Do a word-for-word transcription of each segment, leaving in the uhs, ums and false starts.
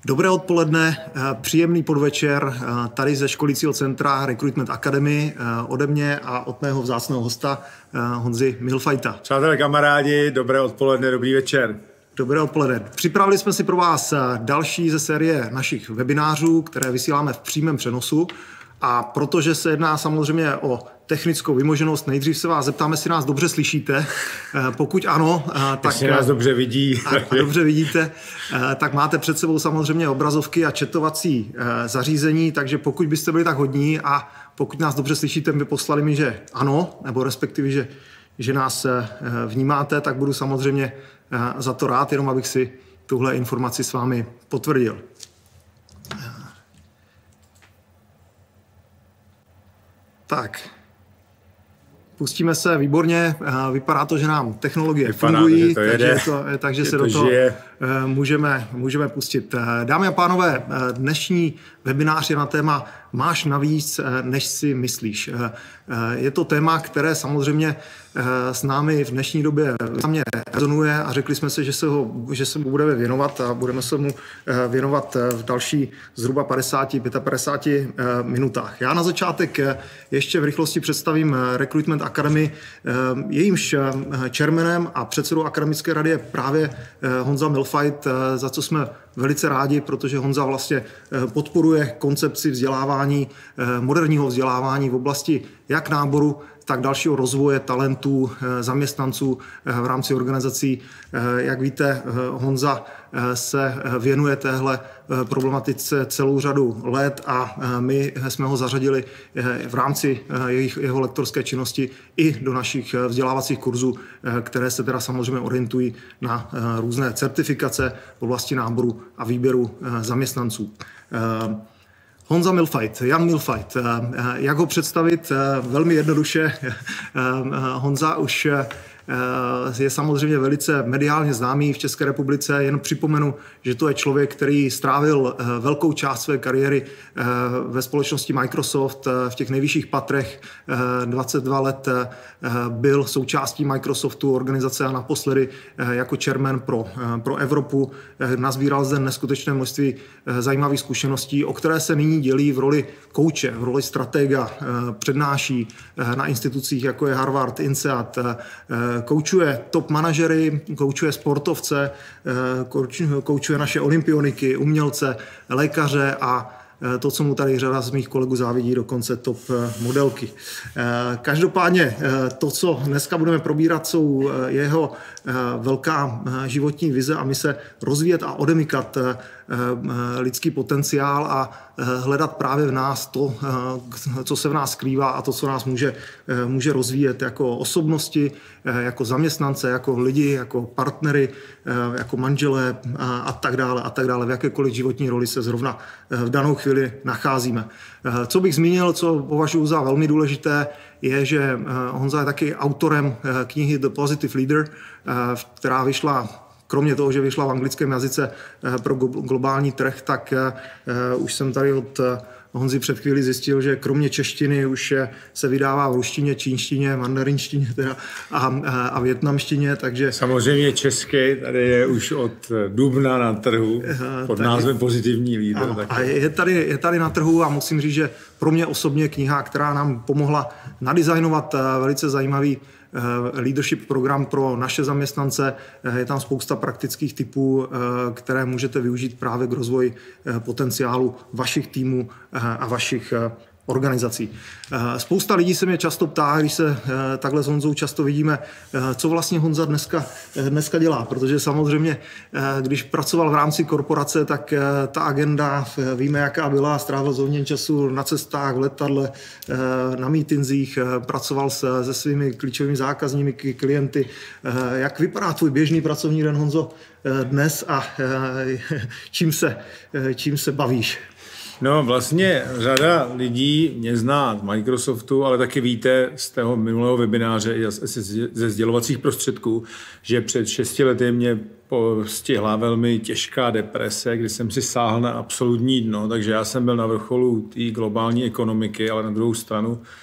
Dobré odpoledne, příjemný podvečer tady ze školícího centra Recruitment Academy ode mě a od mého vzácného hosta Honzy Milfajta. Přátelé, kamarádi, dobré odpoledne, dobrý večer. Dobré odpoledne. Připravili jsme si pro vás další ze série našich webinářů, které vysíláme v přímém přenosu. A protože se jedná samozřejmě o technickou vymoženost, nejdřív se vás zeptáme, jestli nás dobře slyšíte. Pokud ano, tak... Jestli nás dobře vidí. A dobře vidíte, tak máte před sebou samozřejmě obrazovky a chatovací zařízení, takže pokud byste byli tak hodní a pokud nás dobře slyšíte, by poslali mi, že ano, nebo respektive, že, že nás vnímáte, tak budu samozřejmě za to rád, jenom abych si tuhle informaci s vámi potvrdil. Tak, pustíme se, výborně, vypadá to, že nám technologie vypadá fungují, to, že to takže, to, takže se to do toho žije. můžeme, můžeme pustit. Dámy a pánové, dnešní webinář je na téma Máš navíc, než si myslíš. Je to téma, které samozřejmě s námi v dnešní době mě rezonuje a řekli jsme se, že se, ho, že se mu budeme věnovat a budeme se mu věnovat v další zhruba padesát až padesát pět minutách. Já na začátek ještě v rychlosti představím Recruitment Academy. Jejímž chairmanem a předsedou akademické rady je právě Honza Milfajt, za co jsme velice rádi, protože Honza vlastně podporuje koncepci vzdělávání, moderního vzdělávání v oblasti jak náboru, tak dalšího rozvoje talentů, zaměstnanců v rámci organizací. Jak víte, Honza se věnuje téhle problematice celou řadu let a my jsme ho zařadili v rámci jeho lektorské činnosti i do našich vzdělávacích kurzů, které se teda samozřejmě orientují na různé certifikace v oblasti náboru a výběru zaměstnanců. Honza Milfajt, Jan Milfajt. Jak ho představit? Velmi jednoduše. Honza už je samozřejmě velice mediálně známý v České republice. Jen připomenu, že to je člověk, který strávil velkou část své kariéry ve společnosti Microsoft v těch nejvyšších patrech. dvacet dva let byl součástí Microsoftu organizace a naposledy jako chairman pro, pro Evropu. Nazbíral zde neskutečné množství zajímavých zkušeností, o které se nyní dělí v roli kouče, v roli stratega, přednáší na institucích, jako je Harvard, INSEAD, koučuje top manažery, koučuje sportovce, koučuje naše olympioniky, umělce, lékaře a to, co mu tady řada z mých kolegů závidí, dokonce top modelky. Každopádně to, co dneska budeme probírat, jsou jeho velká životní vize a mise rozvíjet a odemykat lidský potenciál a hledat právě v nás to, co se v nás skrývá a to, co nás může, může rozvíjet jako osobnosti, jako zaměstnance, jako lidi, jako partnery, jako manželé a tak dále a tak dále, v jakékoliv životní roli se zrovna v danou chvíli nacházíme. Co bych zmínil, co považuji za velmi důležité, je, že Honza je taky autorem knihy The Positive Leader, která vyšla, kromě toho, že vyšla v anglickém jazyce pro globální trh, tak už jsem tady od Honzy před chvíli zjistil, že kromě češtiny už se vydává v ruštině, čínštině, mandarinštině teda a, a vietnamštině, takže... Samozřejmě český, tady je už od dubna na trhu pod názvem Pozitivní lídr. Ano, a je tady, je tady na trhu a musím říct, že pro mě osobně kniha, která nám pomohla nadizajnovat velice zajímavý leadership program pro naše zaměstnance. Je tam spousta praktických typů, které můžete využít právě k rozvoji potenciálu vašich týmů a vašich organizací. Spousta lidí se mě často ptá, když se takhle s Honzou často vidíme, co vlastně Honza dneska, dneska dělá, protože samozřejmě, když pracoval v rámci korporace, tak ta agenda, víme, jaká byla, strávil hodně času na cestách, v letadle, na mítinzích, pracoval se, se svými klíčovými zákazníky, klienty. Jak vypadá tvůj běžný pracovní den, Honzo, dnes a čím se, čím se bavíš? No vlastně řada lidí mě zná z Microsoftu, ale taky víte z toho minulého webináře i ze sdělovacích prostředků, že před šesti lety mě postihla velmi těžká deprese, kdy jsem si sáhl na absolutní dno, takže já jsem byl na vrcholu té globální ekonomiky, ale na druhou stranu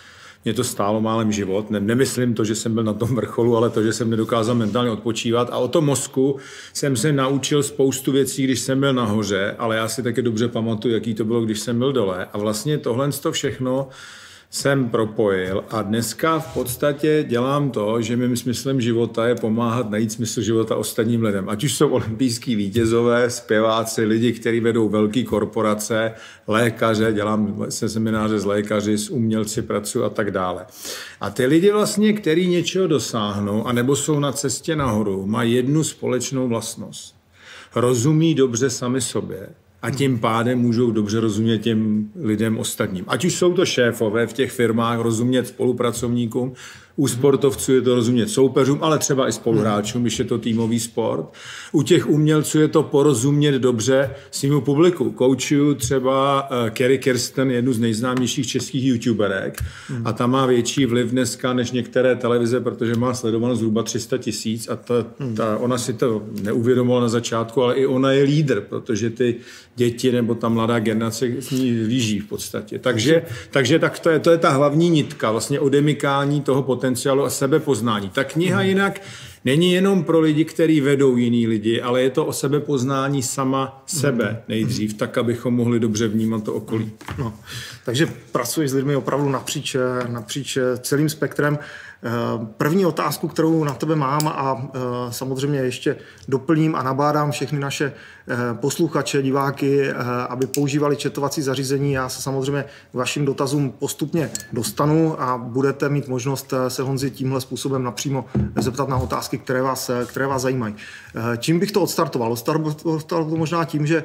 mě to stálo málem život. Ne, nemyslím to, že jsem byl na tom vrcholu, ale to, že jsem nedokázal mentálně odpočívat. A o tom mozku jsem se naučil spoustu věcí, když jsem byl nahoře, ale já si taky dobře pamatuju, jaký to bylo, když jsem byl dole. A vlastně tohle to všechno jsem propojil a dneska v podstatě dělám to, že mým smyslem života je pomáhat najít smysl života ostatním lidem. Ať už jsou olympijský vítězové, zpěváci, lidi, kteří vedou velké korporace, lékaře, dělám se semináře s lékaři, s umělci pracuji a tak dále. A ty lidi vlastně, kteří něčeho dosáhnou, anebo jsou na cestě nahoru, mají jednu společnou vlastnost. Rozumí dobře sami sobě. A tím pádem můžou dobře rozumět těm lidem ostatním. Ať už jsou to šéfové v těch firmách, rozumět spolupracovníkům, u sportovců je to rozumět soupeřům, ale třeba i spoluhráčům, když je to týmový sport. U těch umělců je to porozumět dobře svýmu publiku. Koučuju třeba uh, Kerry Kirsten, jednu z nejznámějších českých youtuberek, hmm. a ta má větší vliv dneska než některé televize, protože má sledováno zhruba tři sta tisíc a ta, hmm. ta, ona si to neuvědomovala na začátku, ale i ona je lídr, protože ty děti nebo ta mladá generace s ní líží v podstatě. Takže, takže tak to je, to je ta hlavní nitka, vlastně odemykání toho potenciálu a sebepoznání. Ta kniha jinak není jenom pro lidi, kteří vedou jiný lidi, ale je to o sebepoznání sama sebe nejdřív, tak, abychom mohli dobře vnímat to okolí. No, takže pracuješ s lidmi opravdu napříč, napříč celým spektrem. První otázku, kterou na tebe mám a samozřejmě ještě doplním a nabádám všechny naše posluchače, diváky, aby používali chatovací zařízení. Já se samozřejmě k vašim dotazům postupně dostanu a budete mít možnost se Honzi tímhle způsobem napřímo zeptat na otázky, které vás, které vás zajímají. Čím bych to odstartoval? Odstartoval to možná tím, že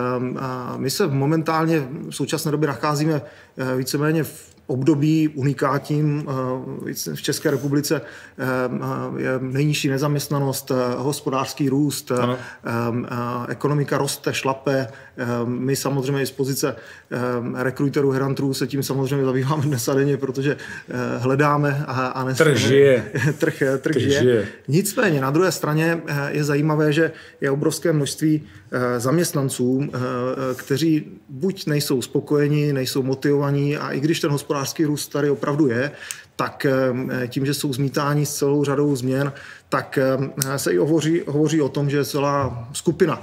my se momentálně v současné době nacházíme víceméně v období unikátním. V České republice je nejnižší nezaměstnanost, hospodářský růst, ano. Ekonomika roste, šlape. My samozřejmě z pozice rekruterů, headhunterů se tím samozřejmě zabýváme dnes a denně, protože hledáme a nes... trh žije. trh, trh žije. Nicméně na druhé straně je zajímavé, že je obrovské množství zaměstnanců, kteří buď nejsou spokojeni, nejsou motivovaní a i když ten hospodářský růst tady opravdu je, tak tím, že jsou zmítáni s celou řadou změn, tak se i hovoří, hovoří o tom, že celá skupina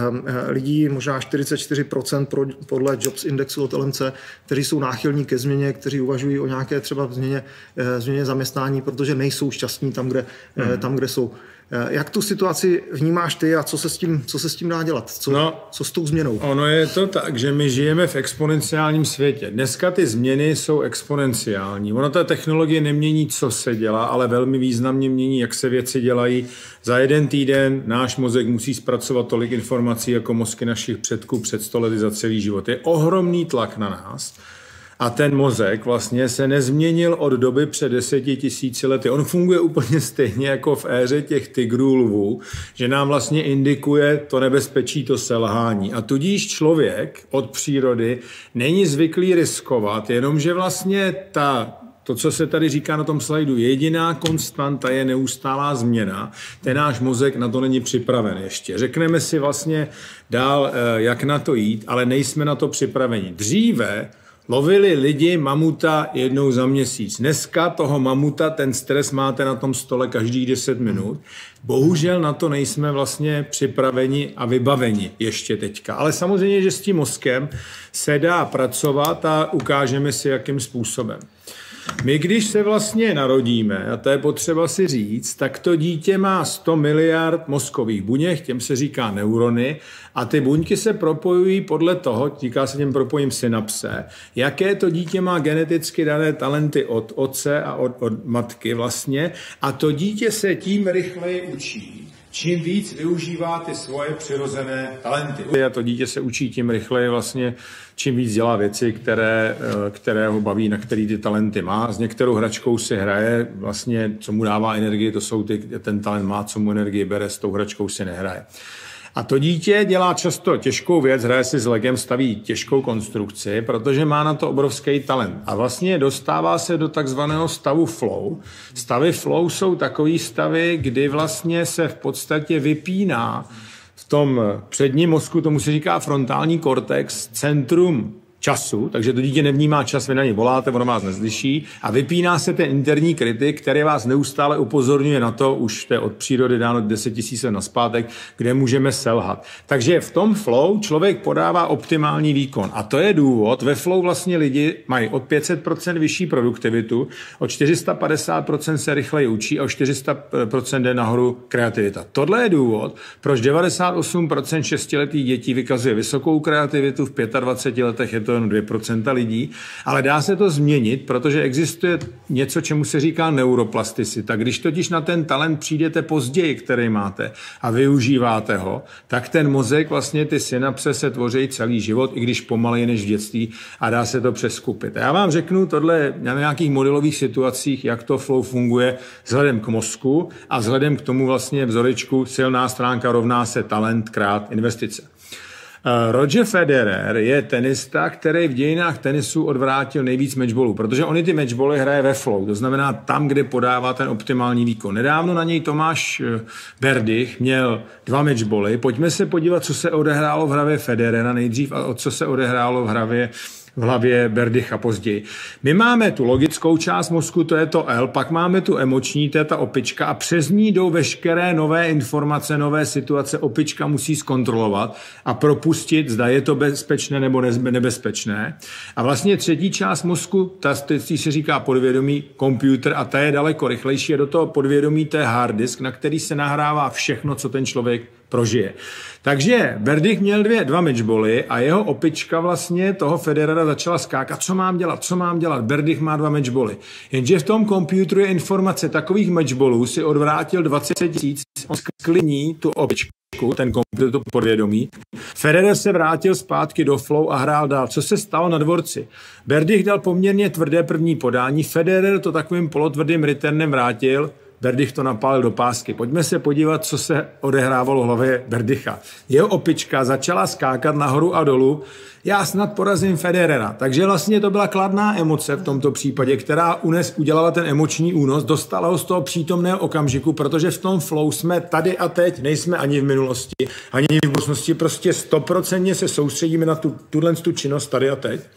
lidí, možná čtyřicet čtyři procent podle Jobs Indexu od L M C, kteří jsou náchylní ke změně, kteří uvažují o nějaké třeba změně, změně zaměstnání, protože nejsou šťastní tam, kde, hmm. tam, kde jsou. Jak tu situaci vnímáš ty a co se s tím, co se s tím dá dělat? Co, no, co s tou změnou? Ono je to tak, že my žijeme v exponenciálním světě. Dneska ty změny jsou exponenciální. Ono ta technologie nemění, co se dělá, ale velmi významně mění, jak se věci dělají. Za jeden týden náš mozek musí zpracovat tolik informací jako mozky našich předků před sto lety za celý život. Je ohromný tlak na nás. A ten mozek vlastně se nezměnil od doby před deseti tisíci lety. On funguje úplně stejně jako v éře těch tigrů, lvů, že nám vlastně indikuje to nebezpečí, to selhání. A tudíž člověk od přírody není zvyklý riskovat, jenomže vlastně ta to, co se tady říká na tom slajdu, jediná konstanta je neustálá změna. Ten náš mozek na to není připraven ještě. Řekneme si vlastně dál, jak na to jít, ale nejsme na to připraveni. Dříve lovili lidi mamuta jednou za měsíc. Dneska toho mamuta, ten stres máte na tom stole každých deset minut. Bohužel na to nejsme vlastně připraveni a vybaveni ještě teďka. Ale samozřejmě, že s tím mozkem se dá pracovat a ukážeme si, jakým způsobem. My, když se vlastně narodíme, a to je potřeba si říct, tak to dítě má sto miliard mozkových buněk, těm se říká neurony, a ty buňky se propojují podle toho, týká se těm propojím synapse, jaké to dítě má geneticky dané talenty od otce a od, od matky vlastně, a to dítě se tím rychleji učí. Čím víc využívá ty svoje přirozené talenty. A to dítě se učí tím rychleji vlastně, čím víc dělá věci, které, které ho baví, na který ty talenty má. S některou hračkou si hraje, vlastně, co mu dává energii, to jsou ty, ten talent má, co mu energii bere, s tou hračkou si nehraje. A to dítě dělá často těžkou věc, hraje si s legem, staví těžkou konstrukci, protože má na to obrovský talent. A vlastně dostává se do takzvaného stavu flow. Stavy flow jsou takový stavy, kdy vlastně se v podstatě vypíná v tom předním mozku, tomu se říká frontální kortex, centrum času, takže to dítě nevnímá čas, vy na něj voláte, ono vás neslyší a vypíná se ten interní kritik, který vás neustále upozorňuje na to, už to je od přírody dáno deset tisíc let nazpátek, kde můžeme selhat. Takže v tom flow člověk podává optimální výkon a to je důvod, ve flow vlastně lidi mají od pět set procent vyšší produktivitu, o čtyři sta padesát procent se rychleji učí a o čtyři sta procent jde nahoru kreativita. Tohle je důvod, proč devadesát osm procent šestiletých dětí vykazuje vysokou kreativitu, v dvaceti pěti letech je to jen dvě procenta lidí, ale dá se to změnit, protože existuje něco, čemu se říká neuroplasticita. Když totiž na ten talent přijdete později, který máte a využíváte ho, tak ten mozek, vlastně ty synapse se tvoří celý život, i když pomaleji než v dětství a dá se to přeskupit. A já vám řeknu tohle na nějakých modelových situacích, jak to flow funguje vzhledem k mozku a vzhledem k tomu vlastně vzorečku silná stránka rovná se talent krát investice. Roger Federer je tenista, který v dějinách tenisu odvrátil nejvíc matchballů, protože oni ty matchbally hraje ve flow, to znamená tam, kde podává ten optimální výkon. Nedávno na něj Tomáš Berdych měl dva matchbally. Pojďme se podívat, co se odehrálo v hravě Federera nejdřív a co se odehrálo v hravě v hlavě Berdycha později. My máme tu logickou část mozku, to je to L, pak máme tu emoční, to je ta opička a přes ní jdou veškeré nové informace, nové situace. Opička musí zkontrolovat a propustit, zda je to bezpečné nebo nebezpečné. A vlastně třetí část mozku, ta se říká podvědomí, počítač a ta je daleko rychlejší. Je do toho podvědomí, to je hard disk, na který se nahrává všechno, co ten člověk prožije. Takže Berdych měl dvě, dva matchbally a jeho opička vlastně toho Federera začala skákat, co mám dělat, co mám dělat. Berdych má dva matchbally. Jenže v tom počítači je informace takových matchballů si odvrátil dvacet tisíc, on sklidní tu opičku, ten počítač, to podvědomí. Federer se vrátil zpátky do flow a hrál dál. Co se stalo na dvorci? Berdych dal poměrně tvrdé první podání, Federer to takovým polotvrdým returnem vrátil, Berdych to napálil do pásky. Pojďme se podívat, co se odehrávalo v hlavě Berdycha. Jeho opička začala skákat nahoru a dolů. Já snad porazím Federera. Takže vlastně to byla kladná emoce v tomto případě, která unes udělala ten emoční únos, dostala ho z toho přítomného okamžiku, protože v tom flow jsme tady a teď, nejsme ani v minulosti, ani v budoucnosti, prostě stoprocentně se soustředíme na tu, tuhle tu činnost tady a teď.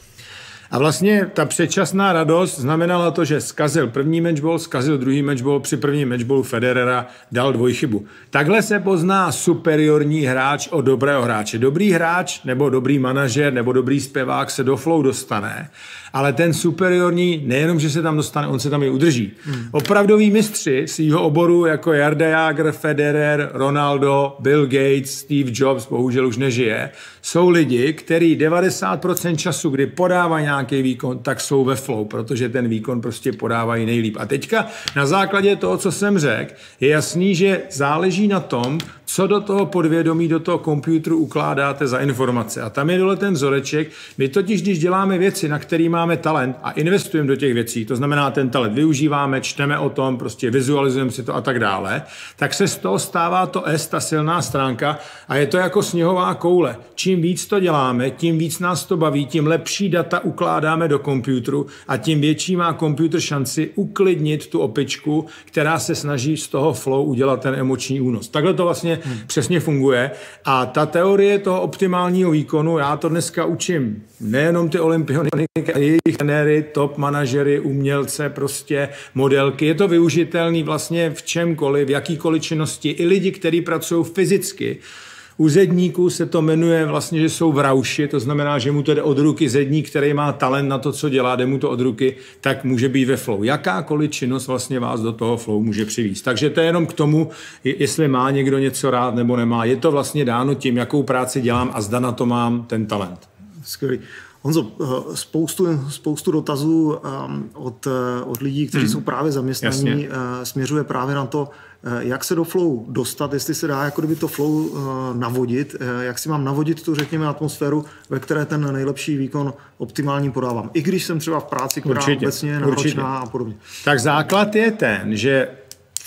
A vlastně ta předčasná radost znamenala to, že zkazil první matchball, zkazil druhý matchball, při prvním matchballu Federera dal dvojchybu. Takhle se pozná superiorní hráč od dobrého hráče. Dobrý hráč nebo dobrý manažer nebo dobrý zpěvák se do flow dostane, ale ten superiorní nejenom, že se tam dostane, on se tam i udrží. Hmm. Opravdoví mistři svýho oboru jako Jarda Jágr, Federer, Ronaldo, Bill Gates, Steve Jobs, bohužel už nežije, jsou lidi, kteří devadesát procent času, kdy podávají nějaký výkon, tak jsou ve flow, protože ten výkon prostě podávají nejlíp. A teďka na základě toho, co jsem řekl, je jasný, že záleží na tom, co do toho podvědomí, do toho počítače ukládáte za informace. A tam je dole ten vzoreček. My totiž, když děláme věci, na který máme talent a investujeme do těch věcí, to znamená, ten talent využíváme, čteme o tom, prostě vizualizujeme si to a tak dále, tak se z toho stává to S, ta silná stránka a je to jako sněhová koule. Čím víc to děláme, tím víc nás to baví, tím lepší data ukládáme do počítače a tím větší má počítač šanci uklidnit tu opičku, která se snaží z toho flow udělat ten emoční únos. Takhle to vlastně Hmm. přesně funguje a ta teorie toho optimálního výkonu, já to dneska učím nejenom ty olympioniky, ale jejich trenéry, top manažery, umělce, prostě modelky. Je to využitelný vlastně v čemkoliv, v jakýkoliv činnosti. I lidi, kteří pracují fyzicky. U zedníků se to jmenuje vlastně, že jsou v rauši, to znamená, že mu to jde od ruky. Zedník, který má talent na to, co dělá, jde mu to od ruky, tak může být ve flow. Jakákoliv činnost vlastně vás do toho flow může přivést. Takže to je jenom k tomu, jestli má někdo něco rád nebo nemá. Je to vlastně dáno tím, jakou práci dělám a zda na to mám ten talent. Skvělý. Honzo, spoustu, spoustu dotazů od, od lidí, kteří hmm. jsou právě zaměstnaní, Jasně. směřuje právě na to, jak se do flow dostat, jestli se dá jako kdyby to flow navodit, jak si mám navodit tu, řekněme, atmosféru, ve které ten nejlepší výkon optimální podávám. I když jsem třeba v práci, která určitě, obecně je náročná a podobně. Tak základ je ten, že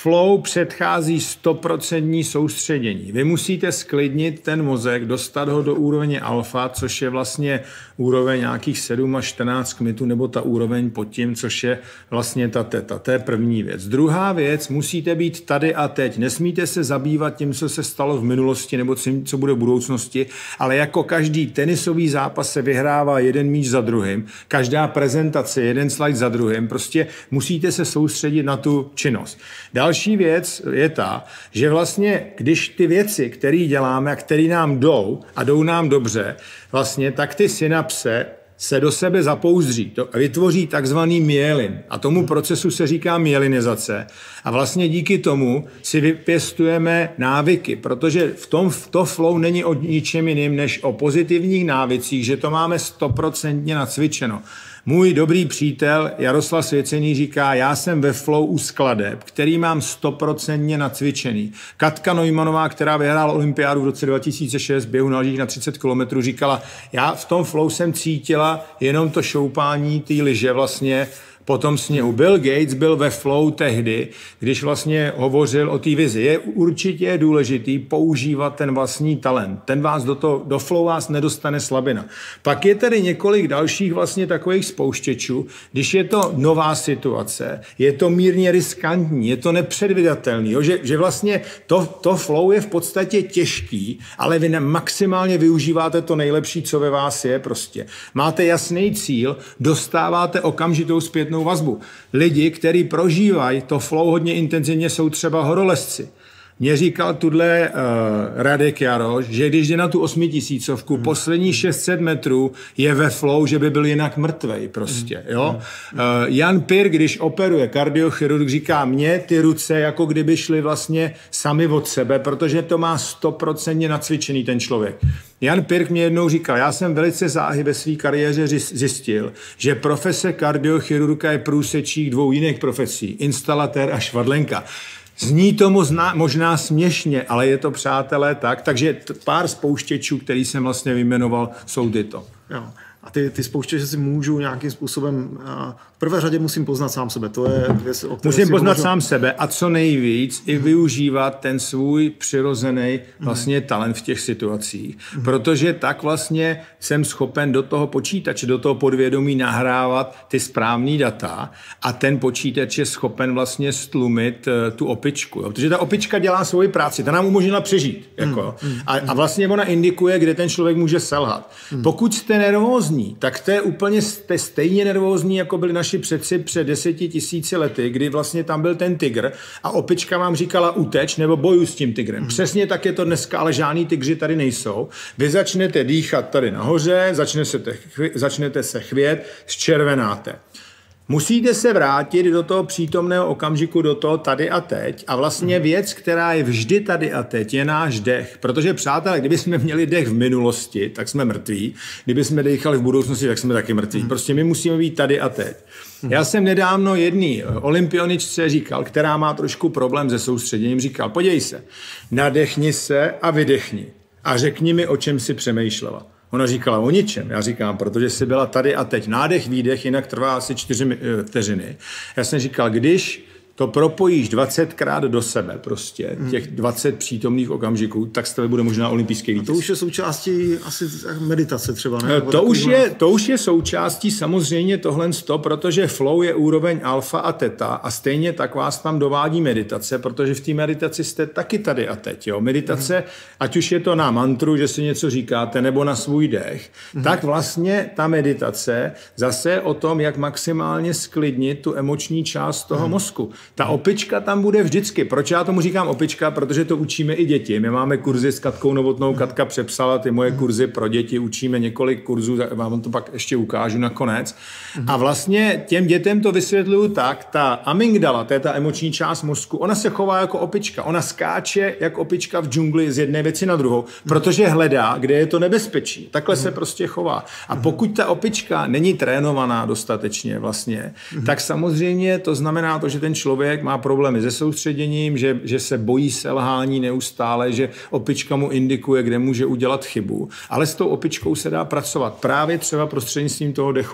Flow předchází stoprocentní soustředění. Vy musíte sklidnit ten mozek, dostat ho do úrovně alfa, což je vlastně úroveň nějakých sedm až čtrnáct kmitů, nebo ta úroveň pod tím, což je vlastně ta teta. To je první věc. Druhá věc, musíte být tady a teď. Nesmíte se zabývat tím, co se stalo v minulosti, nebo co bude v budoucnosti, ale jako každý tenisový zápas se vyhrává jeden míč za druhým, každá prezentace, jeden slide za druhým, prostě musíte se soustředit na tu činnost. Další věc je ta, že vlastně, když ty věci, které děláme a které nám jdou a jdou nám dobře, vlastně, tak ty synapse se do sebe zapouzdří a vytvoří takzvaný myelin. A tomu procesu se říká myelinizace. A vlastně díky tomu si vypěstujeme návyky, protože v tom v to flow není o ničem jiným, než o pozitivních návicích, že to máme stoprocentně nacvičeno. Můj dobrý přítel Jaroslav Svěcený říká, já jsem ve flow u skladeb, který mám stoprocentně nacvičený. Katka Neumannová, která vyhrála olympiádu v roce dva tisíce šest, běhu na lyžích na třicet kilometrů, říkala, já v tom flow jsem cítila jenom to šoupání té lyže vlastně po tom sněhu. Bill Gates byl ve flow tehdy, když vlastně hovořil o té vizi. Je určitě důležitý používat ten vlastní talent. Ten vás do, to, do flow vás nedostane slabina. Pak je tady několik dalších vlastně takových spouštěčů, když je to nová situace, je to mírně riskantní, je to nepředvídatelný, jo? Že, že vlastně to, to flow je v podstatě těžký, ale vy maximálně využíváte to nejlepší, co ve vás je prostě. Máte jasný cíl, dostáváte okamžitou zpětnou vazbu. Lidi, kteří prožívají to flow hodně intenzivně, jsou třeba horolezci. Mně říkal tuhle uh, Radek Jaroš, že když jde na tu osmitisícovku, hmm. poslední šest set metrů je ve flow, že by byl jinak mrtvej prostě. Jo? Uh, Jan Pir, když operuje, kardiochirurg, říká, mně ty ruce jako kdyby šly vlastně sami od sebe, protože to má stoprocentně nacvičený ten člověk. Jan Pirk mě jednou říkal, já jsem velice záhy ve své kariéře zjistil, že profese kardiochirurga je průsečík dvou jiných profesí, instalatér a švadlenka. Zní to možná, možná směšně, ale je to, přátelé, tak. Takže pár spouštěčů, který jsem vlastně vyjmenoval, jsou tyto. Jo. A ty, ty spouštěče si můžu nějakým způsobem... V prvé řadě musím poznat sám sebe. To je věc, o musím poznat hovořil. sám sebe a co nejvíc mm. i využívat ten svůj přirozený vlastně mm. talent v těch situacích. Mm. Protože tak vlastně jsem schopen do toho počítače, do toho podvědomí nahrávat ty správný data a ten počítač je schopen vlastně stlumit uh, tu opičku. Jo? Protože ta opička dělá svoji práci, ta nám umožnila přežít. Jako. Mm. A, a vlastně ona indikuje, kde ten člověk může selhat. Mm. Pokud jste nervózní, tak to je úplně jste stejně nervózní, jako byli naši předci před deseti tisíci lety, kdy vlastně tam byl ten tygr a opička vám říkala uteč nebo bojuj s tím tygrem. Mm. Přesně tak je to dneska, ale žádný tygři tady nejsou. Vy začnete dýchat tady nahoře, začne se te, začnete se chvět, zčervenáte. Musíte se vrátit do toho přítomného okamžiku, do toho tady a teď. A vlastně věc, která je vždy tady a teď, je náš dech. Protože, přátelé, kdyby jsme měli dech v minulosti, tak jsme mrtví. Kdyby jsme dechali v budoucnosti, tak jsme taky mrtví. Prostě my musíme být tady a teď. Já jsem nedávno jedný olympioničce říkal, která má trošku problém se soustředěním, říkal, podívej se, nadechni se a vydechni. A řekni mi, o čem si přemýšlela. Ona říkala o ničem. Já říkám, protože jsi byla tady a teď. Nádech, výdech, jinak trvá asi čtyři vteřiny. Já jsem říkal, když to propojíš dvacetkrát do sebe prostě, těch dvacet přítomných okamžiků, tak z tebe bude možná olympijský vítěz. To už je součástí asi meditace třeba, ne? To už, je, to už je součástí samozřejmě tohle sto, protože flow je úroveň alfa a teta a stejně tak vás tam dovádí meditace, protože v té meditaci jste taky tady a teď. Jo? Meditace, mm. ať už je to na mantru, že si něco říkáte, nebo na svůj dech, mm. tak vlastně ta meditace zase o tom, jak maximálně sklidnit tu emoční část toho mm. mozku. Ta opička tam bude vždycky. Proč já tomu říkám opička? Protože to učíme i děti. My máme kurzy s Katkou Novotnou. Katka přepsala ty moje kurzy pro děti. Učíme několik kurzů, vám to pak ještě ukážu nakonec. A vlastně těm dětem to vysvětluju tak, ta amygdala, to je ta emoční část mozku, ona se chová jako opička. Ona skáče jako opička v džungli z jedné věci na druhou, protože hledá, kde je to nebezpečí. Takhle se prostě chová. A pokud ta opička není trénovaná dostatečně vlastně, tak samozřejmě to znamená to, že ten člověk Člověk má problémy se soustředěním, že, že se bojí selhání neustále, že opička mu indikuje, kde může udělat chybu. Ale s tou opičkou se dá pracovat právě třeba prostřednictvím toho dechu.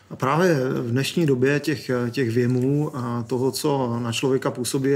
A právě v dnešní době těch, těch věmů a toho, co na člověka působí,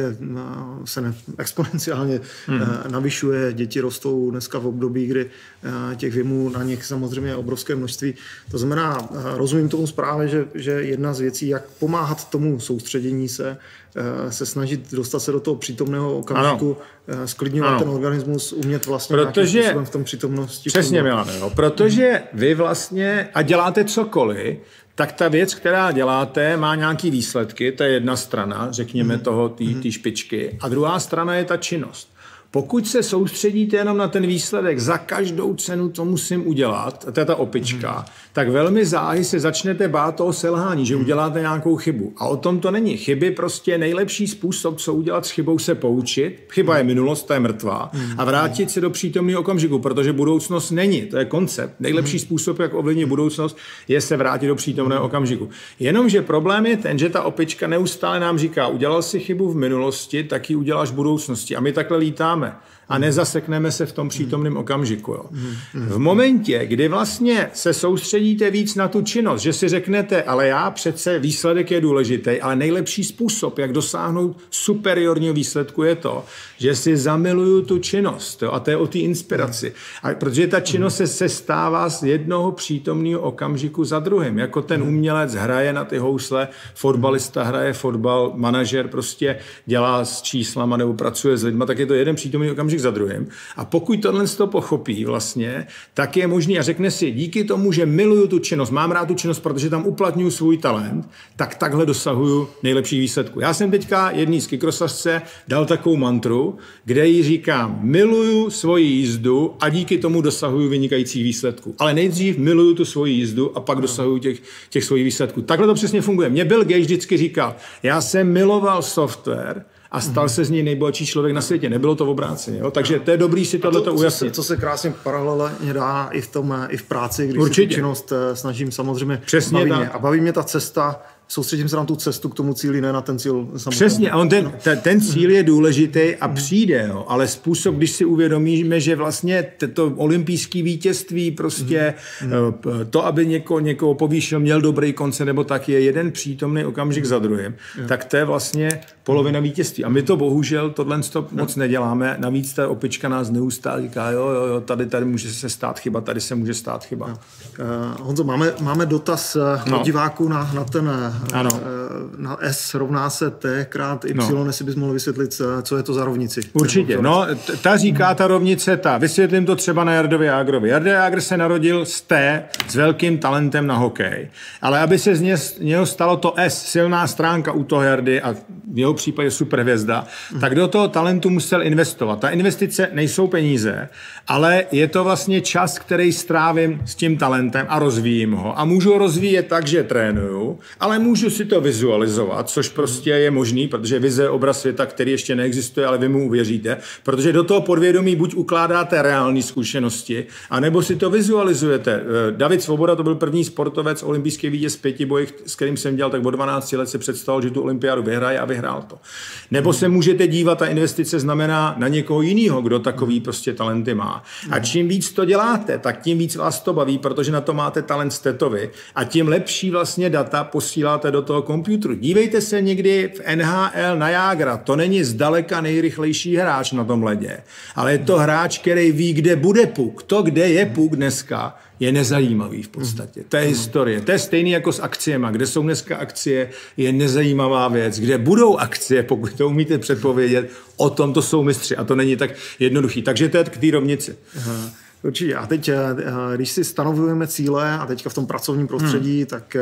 se ne, exponenciálně hmm. navyšuje. Děti rostou dneska v období, kdy těch věmů na nich samozřejmě je obrovské množství. To znamená, rozumím tomu správně, že, že jedna z věcí, jak pomáhat tomu soustředění se, se snažit dostat se do toho přítomného okamžiku, ano. sklidňovat ano. ten organismus, umět vlastně protože, nějakým způsobem v tom přítomnosti. Přesně, Milane, no, protože vy vlastně, a děláte cokoliv, tak ta věc, která děláte, má nějaký výsledky, to je jedna strana, řekněme mm. toho, té špičky, a druhá strana je ta činnost. Pokud se soustředíte jenom na ten výsledek, za každou cenu to musím udělat, a to je ta opička, hmm. tak velmi záhy se začnete bát toho selhání, že uděláte nějakou chybu. A o tom to není. Chyby prostě nejlepší způsob, co udělat s chybou, se poučit. Chyba je minulost, ta je mrtvá. A vrátit se do přítomného okamžiku, protože budoucnost není. To je koncept. Nejlepší způsob, jak ovlivnit budoucnost, je se vrátit do přítomného okamžiku. Jenomže problém je ten, že ta opička neustále nám říká, udělal si chybu v minulosti, tak ji uděláš v budoucnosti. A my takhle lítáme. A nezasekneme se v tom přítomném okamžiku. Jo. V momentě, kdy vlastně se soustředíte víc na tu činnost, že si řeknete, ale já přece výsledek je důležitý, ale nejlepší způsob, jak dosáhnout superiorního výsledku je to, že si zamiluju tu činnost. Jo, a to je o té inspiraci. A protože ta činnost se sestává z jednoho přítomného okamžiku za druhým. Jako ten umělec hraje na ty housle, fotbalista hraje fotbal, manažer prostě dělá s číslama nebo pracuje s lidma, tak je to jeden přítomný okamžik za druhým. A pokud tohle to pochopí vlastně, tak je možný a řekne si, díky tomu, že miluju tu činnost, mám rád tu činnost, protože tam uplatňuju svůj talent, tak takhle dosahuju nejlepších výsledků. Já jsem teďka jedný z kikrosařce dal takovou mantru, kde jí říkám, miluju svoji jízdu a díky tomu dosahuju vynikajících výsledků. Ale nejdřív miluju tu svoji jízdu a pak dosahuju těch, těch svých výsledků. Takhle to přesně funguje. Mě Bill Gates vždycky říkal, já jsem miloval software, a stal se z něj nejbohatší člověk na světě. Nebylo to v obráceně. Jo? Takže to je dobrý si tohleto ujasnit. Co se krásně paralelně dá i v tom, i v práci, když Určitě. si tu činnost snažím samozřejmě Přesně baví mě. A baví mě ta cesta, soustředím se na tu cestu k tomu cíli, ne na ten cíl samotný. Přesně, a on ten, ten, ten cíl je důležitý a přijde, jo, ale způsob, když si uvědomíme, že vlastně to olympijské vítězství, prostě mm. to, aby někoho, někoho povýšil, měl dobrý konce, nebo tak je jeden přítomný okamžik za druhým, mm. tak to je vlastně polovina vítězství. A my to bohužel tohle moc neděláme, navíc ta opička nás neustále říká, jo, jo, jo, tady, tady může se stát chyba, tady se může stát chyba. Uh, Honzo, máme, máme dotaz no. od diváků na, na ten Ano. na S rovná se T krát Y, no. jestli bys mohl vysvětlit, co je to za rovnici. Určitě. No, ta říká ta rovnice ta. Vysvětlím to třeba na Jardovi Jágrovi. Jarda Jágr se narodil z T s velkým talentem na hokej. Ale aby se z, ně, z něho stalo to S, silná stránka u toho Jardy a v jeho případě superhvězda, mm. tak do toho talentu musel investovat. Ta investice nejsou peníze, ale je to vlastně čas, který strávím s tím talentem a rozvíjím ho. A můžu ho rozvíjet tak, že trénuju, ale můžu si to vizualizovat, což prostě je možný, protože vize je obraz světa, který ještě neexistuje, ale vy mu uvěříte, protože do toho podvědomí buď ukládáte reální zkušenosti, anebo si to vizualizujete. David Svoboda, to byl první sportovec, olympijský vítěz v pětibojích, s kterým jsem dělal, tak od dvanácti let se představil, že tu olympiádu vyhraje a vyhrál to. Nebo se můžete dívat, ta investice znamená na někoho jiného, kdo takový prostě talenty má. A čím víc to děláte, tak tím víc vás to baví, protože na to máte talent z tetovy a tím lepší vlastně data posíláte do toho počítače. Dívejte se někdy v N H L na Jágra, to není zdaleka nejrychlejší hráč na tom ledě, ale je to hráč, který ví, kde bude puk. To, kde je puk dneska, je nezajímavý v podstatě. To je historie. To je stejný jako s akciema. Kde jsou dneska akcie, je nezajímavá věc. Kde budou akcie, pokud to umíte předpovědět, o tom to jsou mistři. A to není tak jednoduchý. Takže to je k té rovnici. Aha. Určitě. A teď, když si stanovujeme cíle a teďka v tom pracovním prostředí, hmm. tak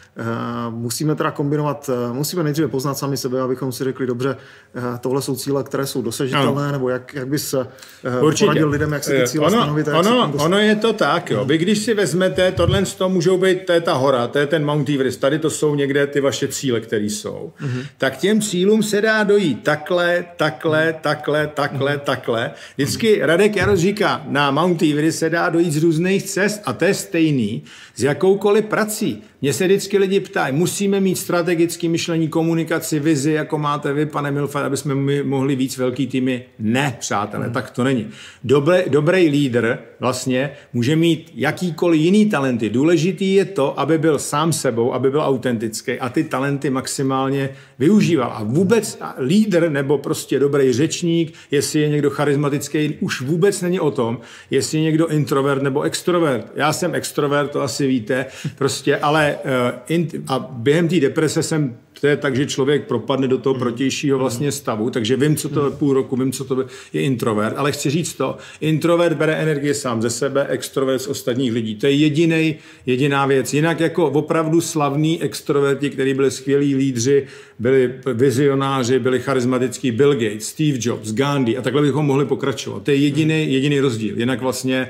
uh, musíme teda kombinovat, uh, musíme nejdříve poznat sami sebe, abychom si řekli, dobře, uh, tohle jsou cíle, které jsou dosažitelné, ano. nebo jak, jak bys uh, poradil lidem, jak si ty cíle ono, stanovit. Ono, ono je to tak, jo. Vy když si vezmete, tohle to můžou být, to je ta hora, to je ten Mount Everest, tady to jsou někde ty vaše cíle, které jsou. Hmm. Tak těm cílům se dá dojít takhle, takhle, takhle, takhle, hmm. takhle. Vždycky Radek Jaroš říká, na Mount delivery se dá dojít z různých cest a to je stejný s jakoukoliv prací. Mně se vždycky lidi ptají, musíme mít strategické myšlení, komunikaci, vizi, jako máte vy, pane Milford, aby jsme mohli víc velký týmy. Ne, přátelé, hmm. tak to není. Dobrý, dobrý lídr vlastně může mít jakýkoliv jiný talenty. Důležitý je to, aby byl sám sebou, aby byl autentický a ty talenty maximálně využíval. A vůbec lídr nebo prostě dobrý řečník, jestli je někdo charismatický, už vůbec není o tom, jestli je někdo introvert nebo extrovert. Já jsem extrovert, to asi víte, prostě, ale uh, a během té deprese jsem to je tak, že člověk propadne do toho protějšího vlastně stavu, takže vím, co to je půl roku, vím, co to je introvert, ale chci říct to, introvert bere energie sám ze sebe, extrovert z ostatních lidí. To je jedinej, jediná věc. Jinak jako opravdu slavní extroverti, kteří byli skvělí lídři, byli vizionáři, byli charismatický Bill Gates, Steve Jobs, Gandhi a takhle bychom mohli pokračovat. To je jediný, jediný rozdíl. Jinak vlastně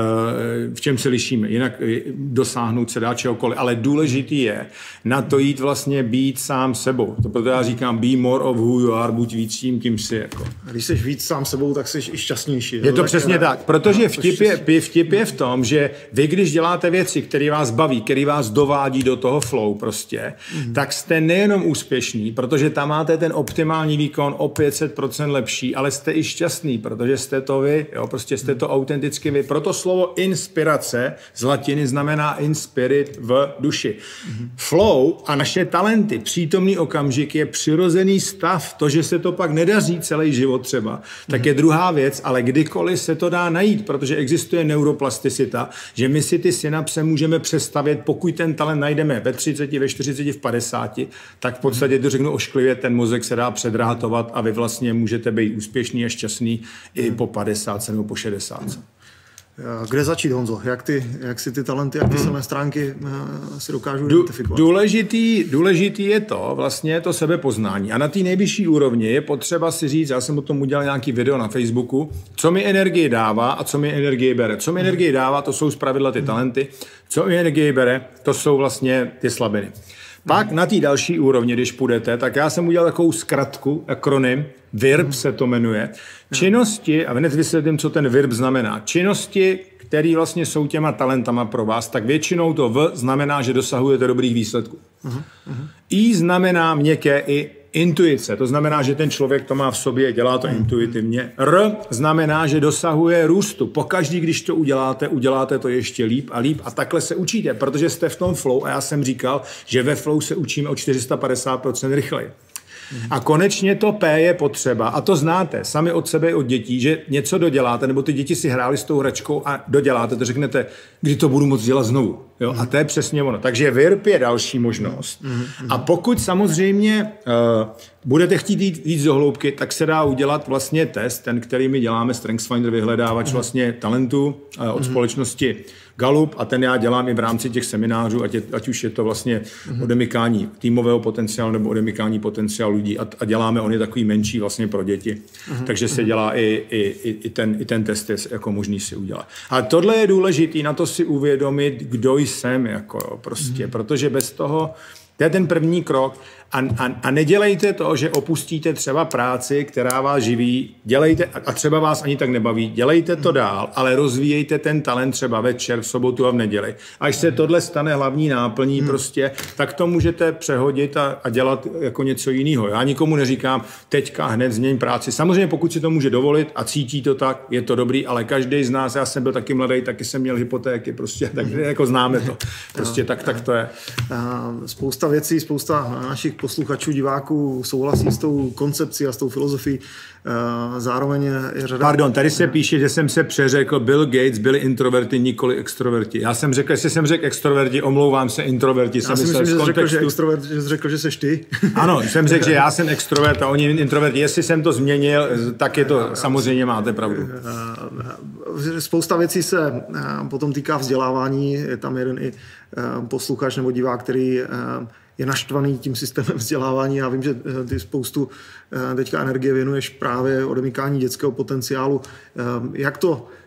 v čem se lišíme. Jinak dosáhnout se dá čehokoliv. Ale důležitý je na to jít vlastně být sám sebou. To proto já říkám be more of who you are, buď víc tím, kým jsi. Jako. Když jsi víc sám sebou, tak jsi i šťastnější. Je to tak, přesně tak, protože vtip je, vtip je v tom, že vy, když děláte věci, které vás baví, které vás dovádí do toho flow prostě, mm. tak jste nejenom úspěšný, protože tam máte ten optimální výkon o pět set procent lepší, ale jste i šťastný, protože jste to vy, jo, prostě jste to autenticky vy. Proto slovo inspirace z latiny znamená inspirit v duši. Mm. Flow a naše talenty, přítomný okamžik je přirozený stav, to, že se to pak nedaří celý život třeba, tak je druhá věc, ale kdykoliv se to dá najít, protože existuje neuroplasticita, že my si ty synapse můžeme přestavět, pokud ten talent najdeme ve třiceti, ve čtyřiceti, v padesáti, tak v podstatě to řeknu ošklivě, ten mozek se dá předrátovat a vy vlastně můžete být úspěšný a šťastný i po padesátce nebo po šedesátce. Kde začít, Honzo? Jak, ty, jak si ty talenty, jak ty hmm. silné stránky si dokážu identifikovat? Důležitý, důležitý je to, vlastně to sebepoznání. A na té nejvyšší úrovni je potřeba si říct, já jsem o tom udělal nějaký video na Facebooku, co mi energii dává a co mi energii bere. Co mi hmm. energii dává, to jsou zpravidla ty hmm. talenty. Co mi energii bere, to jsou vlastně ty slabiny. Pak na té další úrovni, když půjdete, tak já jsem udělal takovou zkratku, akronym, V I R B se to jmenuje. Činnosti, a hned vysvětlím, co ten V I R B znamená. Činnosti, které vlastně jsou těma talentama pro vás, tak většinou to V znamená, že dosahujete dobrých výsledků. Uh-huh. I znamená měkké i intuice. To znamená, že ten člověk to má v sobě, dělá to intuitivně. R znamená, že dosahuje růstu. Pokaždý, když to uděláte, uděláte to ještě líp a líp a takhle se učíte, protože jste v tom flow a já jsem říkal, že ve flow se učíme o čtyři sta padesát procent rychleji. A konečně to P je potřeba, a to znáte sami od sebe, od dětí, že něco doděláte, nebo ty děti si hráli s tou hračkou a doděláte, to řeknete, kdy to budu moct dělat znovu. Jo? A to je přesně ono. Takže V I R B je další možnost. A pokud samozřejmě uh, budete chtít jít víc do hloubky, tak se dá udělat vlastně test, ten, který my děláme, StrengthsFinder, vyhledávač vlastně talentu uh, od společnosti Gallup, a ten já dělám i v rámci těch seminářů, ať, je, ať už je to vlastně odemykání týmového potenciálu nebo odemykání potenciálu lidí, a, a děláme, on je takový menší vlastně pro děti. Uh-huh. Takže se dělá i, i, i, ten, i ten test je jako možný si udělat. Ale tohle je důležitý, na to si uvědomit, kdo jsem, jako prostě, uh-huh. protože bez toho, to je ten první krok. A, a, a nedělejte to, že opustíte třeba práci, která vás živí, dělejte, a třeba vás ani tak nebaví, dělejte to dál, ale rozvíjejte ten talent třeba večer, v sobotu a v neděli. Až se tohle stane hlavní náplní hmm. prostě, tak to můžete přehodit a, a dělat jako něco jiného. Já nikomu neříkám, teďka hned změň práci. Samozřejmě pokud si to může dovolit a cítí to tak, je to dobrý, ale každý z nás, já jsem byl taky mladý, taky jsem měl hypotéky, prostě, tak jako známe to. Prostě tak, tak to je. Spousta věcí, spousta našich posluchačů, diváků souhlasí s tou koncepcí a s tou filozofií. Zároveň je řada... Pardon, tady se píše, že jsem se přeřekl, Bill Gates byli introverti, nikoli extroverti. Já jsem řekl, jestli jsem řekl extroverti, omlouvám se, introverti. Já si myslím, že jsi řekl, že extrovert, že jsi řekl, že seš ty. Ano, jsem řekl, že já jsem extrovert a oni introverti. Jestli jsem to změnil, tak je to, samozřejmě máte pravdu. Spousta věcí se potom týká vzdělávání. Je tam jeden i posluchač nebo divák, který je naštvaný tím systémem vzdělávání. Já vím, že ty spoustu teďka energie věnuješ právě odemykání dětského potenciálu. Jak to,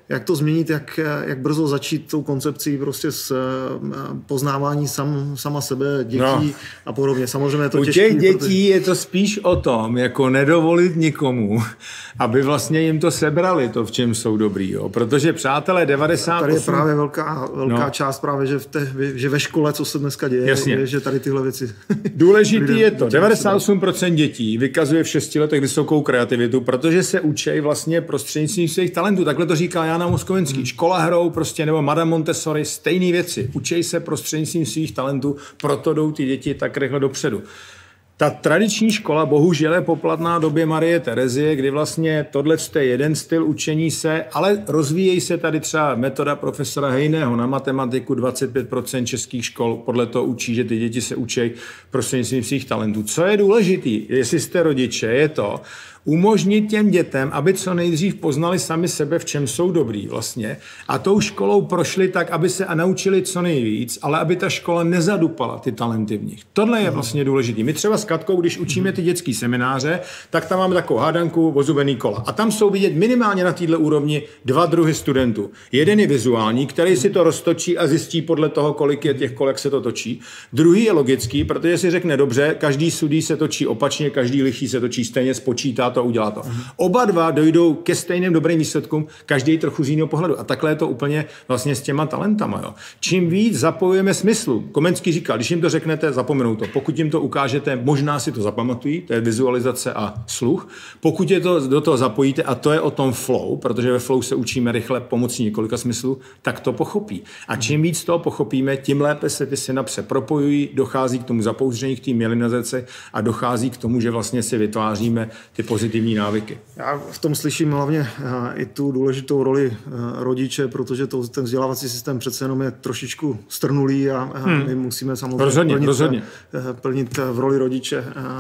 jak to změnit, jak, jak brzo začít tou koncepcí prostě s poznávání sam, sama sebe, dětí no. a podobně. Samozřejmě je to u těžký. těch dětí protože... je to spíš o tom, jako nedovolit nikomu, aby vlastně jim to sebrali, to, v čem jsou dobrý. Jo. Protože, přátelé, devadesát osm... Tady je právě velká, velká no. část právě, že, v te, že ve škole, co se dneska děje, je, že tady tyhle věci... Důležitý je to. devadesát osm procent dětí vykazuje v šesti letech vysokou kreativitu, protože se učí vlastně prostřednictvím svých talentů. Takhle to říká Jana Moskovenský. Hmm. Škola hrou prostě, nebo Madame Montessori, stejné věci. Učí se prostřednictvím svých talentů, proto jdou ty děti tak rychle dopředu. Ta tradiční škola bohužel je poplatná době Marie Terezie, kdy vlastně tohle je jeden styl učení se, ale rozvíjejí se tady třeba metoda profesora Hejného na matematiku. dvacet pět procent českých škol podle toho učí, že ty děti se učí prostřednictvím svých talentů. Co je důležitý, jestli jste rodiče, je to umožnit těm dětem, aby co nejdřív poznali sami sebe, v čem jsou dobrý vlastně, a tou školou prošli tak, aby se a naučili co nejvíc, ale aby ta škola nezadupala ty talenty v nich. Tohle je vlastně důležitý. My třeba s Katkou, když učíme ty dětský semináře, tak tam máme takovou hádanku vozubený kola. A tam jsou vidět minimálně na této úrovni dva druhy studentů. Jeden je vizuální, který si to roztočí a zjistí podle toho, kolik je těch kolek se to točí. Druhý je logický, protože si řekne dobře, každý sudý se točí opačně, každý lichý se točí stejně, spočítá to, udělá to. Oba dva dojdou ke stejným dobrým výsledkům, každý trochu z jiného pohledu. A takhle je to úplně vlastně s těma talentama. Jo. Čím víc zapojujeme smyslu. Komenský říkal, když jim to řeknete, zapomenou to. Pokud jim to ukážete, možná si to zapamatují, to je vizualizace a sluch. Pokud je to do toho zapojíte, a to je o tom flow, protože ve flow se učíme rychle pomocí několika smyslů, tak to pochopí. A čím víc toho pochopíme, tím lépe se ty synapse propojují, dochází k tomu zapouzdření, k té myelinizaci a dochází k tomu, že vlastně si vytváříme ty pozitivní návyky. Já v tom slyším hlavně i tu důležitou roli rodiče, protože to, ten vzdělávací systém přece jenom je trošičku strnulý a hmm. my musíme samozřejmě rozhodně, plnit, rozhodně. plnit v roli rodiče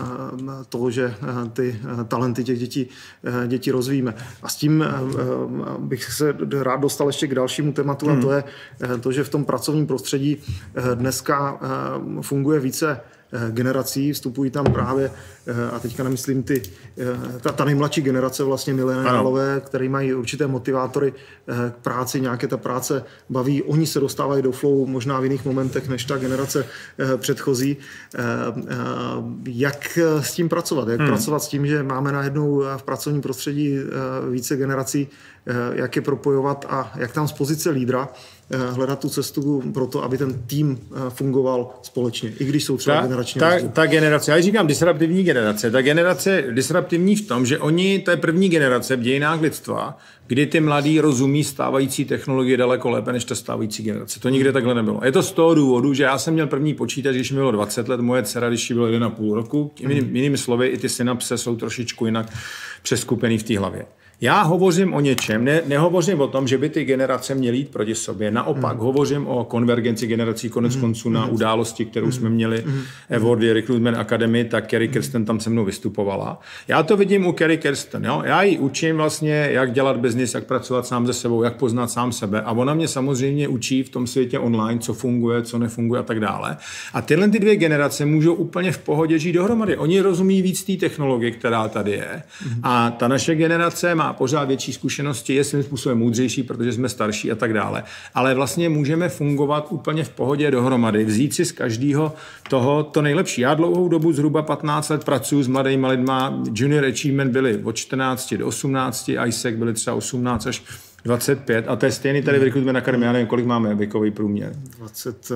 to, že ty talenty těch dětí, dětí rozvíjíme. A s tím bych se rád dostal ještě k dalšímu tématu, hmm. a to je to, že v tom pracovním prostředí dneska funguje více generací, vstupují tam právě, a teďka nemyslím ty, ta, ta nejmladší generace vlastně mileniálové, který mají určité motivátory k práci, nějaké ta práce baví, oni se dostávají do flow možná v jiných momentech než ta generace předchozí. Jak s tím pracovat? Jak hmm. pracovat s tím, že máme najednou v pracovním prostředí více generací, jak je propojovat a jak tam z pozice lídra hledat tu cestu pro to, aby ten tým fungoval společně, i když jsou třeba ta, generační ta, ta generace, já říkám disruptivní generace, ta generace disruptivní v tom, že oni, to je první generace v dějinách lidstva, kdy ty mladí rozumí stávající technologie daleko lépe než ta stávající generace. To nikdy takhle nebylo. Je to z toho důvodu, že já jsem měl první počítač, když mi bylo dvacet let, moje dcera, když jí bylo jeden a půl roku. Jinými, jinými slovy, i ty synapse jsou trošičku jinak přeskupený v té hlavě. Já hovořím o něčem, ne, nehovořím o tom, že by ty generace měly jít proti sobě. Naopak, hmm. hovořím o konvergenci generací, konec konců na události, kterou jsme měli v World Recruitment Academy, tak Carrie Kirsten tam se mnou vystupovala. Já to vidím u Carrie Kirsten. Jo? Já ji učím vlastně, jak dělat biznis, jak pracovat sám se sebou, jak poznat sám sebe. A ona mě samozřejmě učí v tom světě online, co funguje, co nefunguje a tak dále. A tyhle ty dvě generace můžou úplně v pohodě žít dohromady. Oni rozumí víc té technologie, která tady je. A ta naše generace má pořád větší zkušenosti, je svým způsobem moudřejší, protože jsme starší a tak dále. Ale vlastně můžeme fungovat úplně v pohodě dohromady, vzít si z každého toho to nejlepší. Já dlouhou dobu, zhruba patnáct let pracuji s mladými lidma, junior achievement byli od čtrnácti do osmnácti, I S E C byli třeba osmnáct až dvacet pět a to je stejný tady v Recruitment Academy, já nevím, kolik máme věkový průměr. dvacet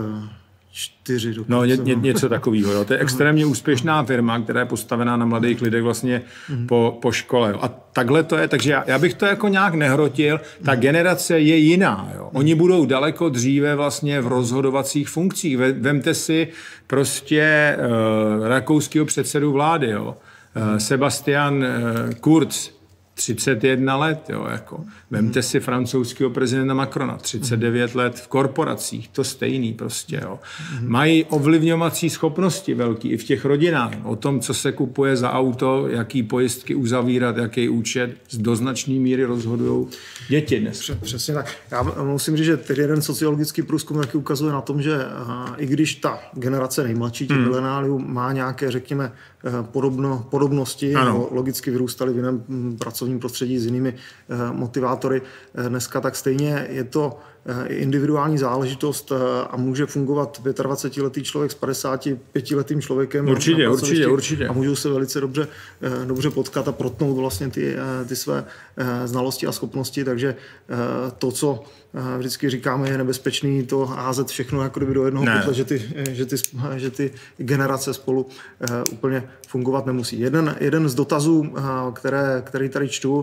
čtyři dokonce. No ně, ně, něco takového. Jo. To je extrémně úspěšná firma, která je postavená na mladých lidech vlastně mm. po, po škole. Jo. A takhle to je, takže já, já bych to jako nějak nehrotil. Ta mm. generace je jiná. Jo. Oni budou daleko dříve vlastně v rozhodovacích funkcích. Vemte si prostě uh, rakouského předsedu vlády, jo. Uh, Sebastian uh, Kurz, třicet jedna let, jo, jako. Vemte si francouzského prezidenta Macrona, třicet devět let v korporacích, to stejný prostě, jo. Mají ovlivňovací schopnosti velký i v těch rodinách, o tom, co se kupuje za auto, jaký pojistky uzavírat, jaký účet, do značné míry rozhodují děti dnes. Přesně tak. Já musím říct, že tedy jeden sociologický průzkum taky ukazuje na tom, že i když ta generace nejmladší, těch mileniálů, má nějaké, řekněme, podobno, podobnosti, logicky vyrůstali v jiném pracovním pracovním prostředí s jinými motivátory dneska, tak stejně je to individuální záležitost a může fungovat dvacetiletý člověk s padesátipětiletým člověkem. Určitě, určitě, určitě. A můžou se velice dobře, dobře potkat a protnout vlastně ty, ty své znalosti a schopnosti, takže to, co vždycky říkáme, je nebezpečný to házet všechno jako kdyby do jednoho pytle, že ty, že, ty, že ty generace spolu úplně fungovat nemusí. Jeden, jeden z dotazů, které, který tady čtu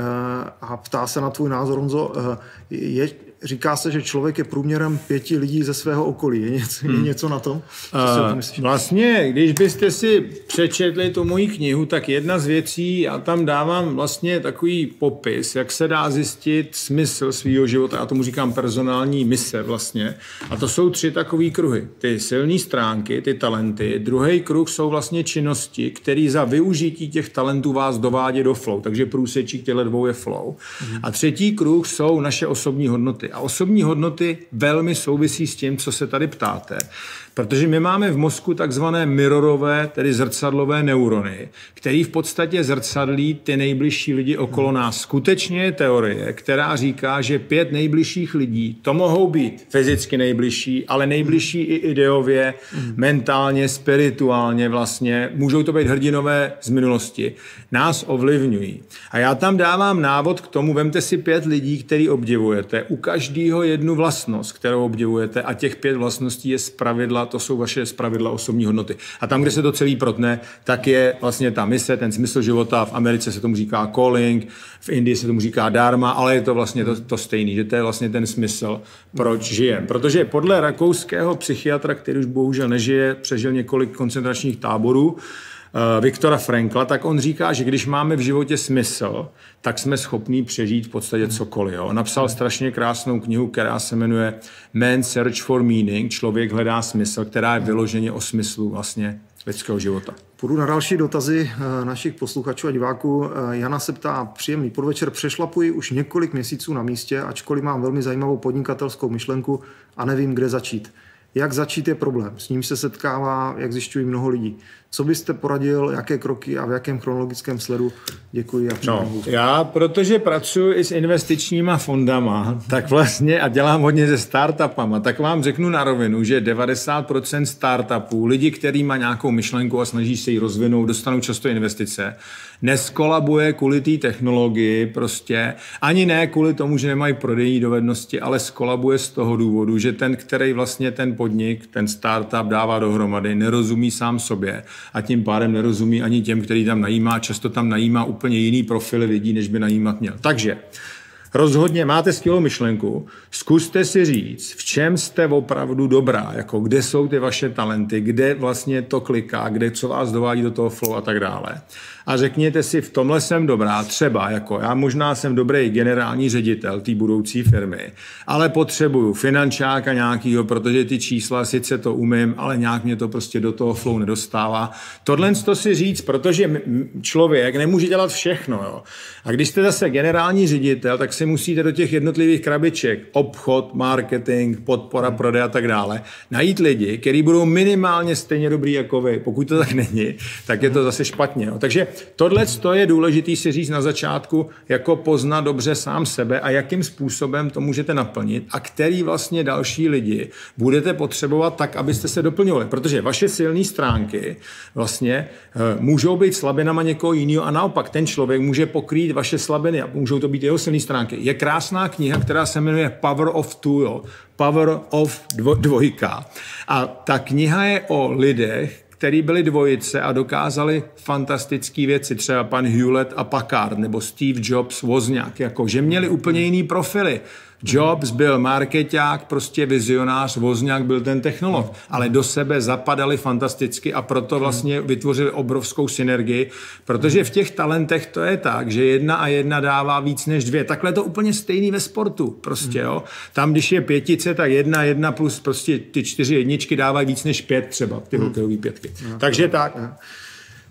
a ptá se na tvůj názor, Honzo, je, říká se, že člověk je průměrem pěti lidí ze svého okolí. Je něco, hmm. je něco na tom? Uh, vlastně, když byste si přečetli tu moji knihu, tak jedna z věcí, já tam dávám vlastně takový popis, jak se dá zjistit smysl svého života. Já tomu říkám personální mise vlastně. A to jsou tři takový kruhy. Ty silné stránky, ty talenty. Druhý kruh jsou vlastně činnosti, které za využití těch talentů vás dovádí do flow. Takže průsečík těchto dvou je flow. Hmm. A třetí kruh jsou naše osobní hodnoty. A osobní hodnoty velmi souvisí s tím, co se tady ptáte. Protože my máme v mozku takzvané mirrorové, tedy zrcadlové neurony, který v podstatě zrcadlí ty nejbližší lidi okolo nás. Skutečně je teorie, která říká, že pět nejbližších lidí, to mohou být fyzicky nejbližší, ale nejbližší i ideově, mentálně, spirituálně vlastně, můžou to být hrdinové z minulosti, nás ovlivňují. A já tam dávám návod k tomu, vemte si pět lidí, který obdivujete, u každého jednu vlastnost, kterou obdivujete, a těch pět vlastností je zpravidla, to jsou vaše zpravidla osobní hodnoty. A tam, kde se to celý protne, tak je vlastně ta mise, ten smysl života. V Americe se tomu říká calling, v Indii se tomu říká dharma, ale je to vlastně to, to stejný, že to je vlastně ten smysl, proč žijeme. Protože podle rakouského psychiatra, který už bohužel nežije, přežil několik koncentračních táborů, Viktora Frankla, tak on říká, že když máme v životě smysl, tak jsme schopní přežít v podstatě cokoliv. Jo. Napsal strašně krásnou knihu, která se jmenuje Man Search for Meaning, člověk hledá smysl, která je vyloženě o smyslu vlastně lidského života. Půjdu na další dotazy našich posluchačů a diváků. Jana se ptá, příjemný podvečer, přešlapuji už několik měsíců na místě, ačkoliv mám velmi zajímavou podnikatelskou myšlenku a nevím, kde začít. Jak začít je problém, s ním se setkává, jak zjišťují mnoho lidí. Co byste poradil, jaké kroky a v jakém chronologickém sledu? Děkuji. A no, já, protože pracuji i s investičníma fondama, tak vlastně a dělám hodně se startupama, tak vám řeknu na rovinu, že devadesát procent startupů, lidi, kteří mají nějakou myšlenku a snaží se ji rozvinout, dostanou často investice, neskolabuje kvůli té technologii prostě, ani ne kvůli tomu, že nemají prodejní dovednosti, ale skolabuje z toho důvodu, že ten, který vlastně ten podnik, ten startup dává dohromady, nerozumí sám sobě a tím pádem nerozumí ani těm, který tam najímá, často tam najímá úplně jiný profily lidí, než by najímat měl. Takže rozhodně máte skvělou myšlenku, zkuste si říct, v čem jste opravdu dobrá, jako kde jsou ty vaše talenty, kde vlastně to kliká, kde co vás dovádí do toho flow a tak dále. A řekněte si, v tomhle jsem dobrá, třeba jako já možná jsem dobrý generální ředitel té budoucí firmy, ale potřebuju finančáka nějakýho, protože ty čísla sice to umím, ale nějak mě to prostě do toho flow nedostává. Tohle to si říct, protože člověk nemůže dělat všechno. Jo. A když jste zase generální ředitel, tak si musíte do těch jednotlivých krabiček, obchod, marketing, podpora, prodej a tak dále, najít lidi, kteří budou minimálně stejně dobrý jako vy. Pokud to tak není, tak je to zase špatně. Jo. Takže tohle je důležité si říct na začátku, jako poznat dobře sám sebe a jakým způsobem to můžete naplnit a který vlastně další lidi budete potřebovat tak, abyste se doplňovali. Protože vaše silné stránky vlastně můžou být slabinama někoho jiného a naopak ten člověk může pokrýt vaše slabiny a můžou to být jeho silné stránky. Je krásná kniha, která se jmenuje Power of Two, jo? Power of dvo, dvojka. A ta kniha je o lidech, který byli dvojice a dokázali fantastické věci, třeba pan Hewlett a Packard, nebo Steve Jobs, Wozniak, jako, že měli úplně jiný profily. Jobs byl markeťák, prostě vizionář, Wozniak byl ten technolog, ale do sebe zapadali fantasticky a proto vlastně vytvořili obrovskou synergii, protože v těch talentech to je tak, že jedna a jedna dává víc než dvě. Takhle je to úplně stejný ve sportu, prostě, jo. Tam, když je pětice, tak jedna, jedna plus prostě ty čtyři jedničky dávají víc než pět třeba, ty hokejové pětky. Takže tak.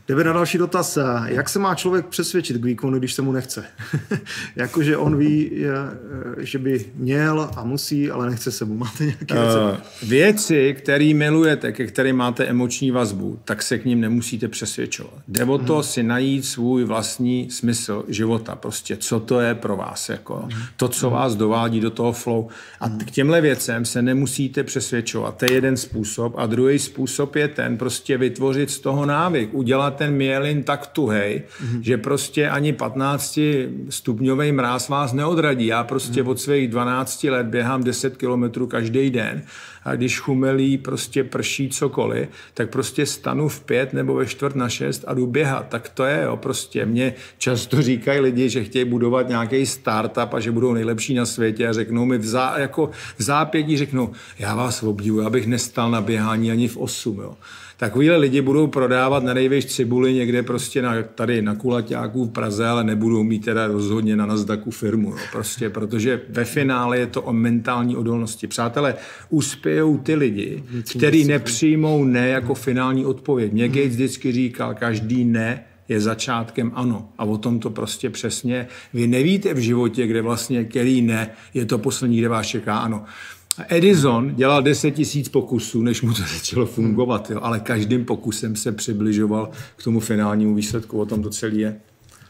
Jdeme na další dotaz. Jak se má člověk přesvědčit k výkonu, když se mu nechce? Jakože on ví, že by měl a musí, ale nechce se mu. Máte nějaké uh, věci, které milujete, ke kterým máte emoční vazbu, tak se k ním nemusíte přesvědčovat. Jde o to hmm. si najít svůj vlastní smysl života. Prostě co to je pro vás. Jako. Hmm. To, co vás dovádí do toho flow. A k těmhle věcem se nemusíte přesvědčovat. To je jeden způsob. A druhý způsob je ten prostě vytvořit z toho návyk. Udělat ten mielin tak tuhej, mm-hmm. že prostě ani patnáctistupňový mráz vás neodradí. Já prostě mm-hmm. od svých dvanácti let běhám deset kilometrů každý den a když chumelí prostě prší cokoliv, tak prostě stanu v pět nebo ve čtvrt na šest a jdu běhat. Tak to je, jo, prostě. Mě často říkají lidi, že chtějí budovat nějaký startup a že budou nejlepší na světě a řeknou mi v, zá, jako v zápětí řeknou, já vás obdivuji, abych nestal na běhání ani v osm, jo. Takovýhle lidi budou prodávat na největší cibuli někde prostě na, tady na Kulaťáku v Praze, ale nebudou mít teda rozhodně na Nasdaqu firmu. Jo. Prostě, protože ve finále je to o mentální odolnosti. Přátelé, uspějou ty lidi, kteří nepřijmou ne jako finální odpověď. Mě Gates vždycky říkal, každý ne je začátkem ano. A o tom to prostě přesně. Vy nevíte v životě, kde vlastně který ne, je to poslední, kde vás čeká ano. Edison dělal deset tisíc pokusů, než mu to začalo fungovat, jo? Ale každým pokusem se přibližoval k tomu finálnímu výsledku. O tom to celé je.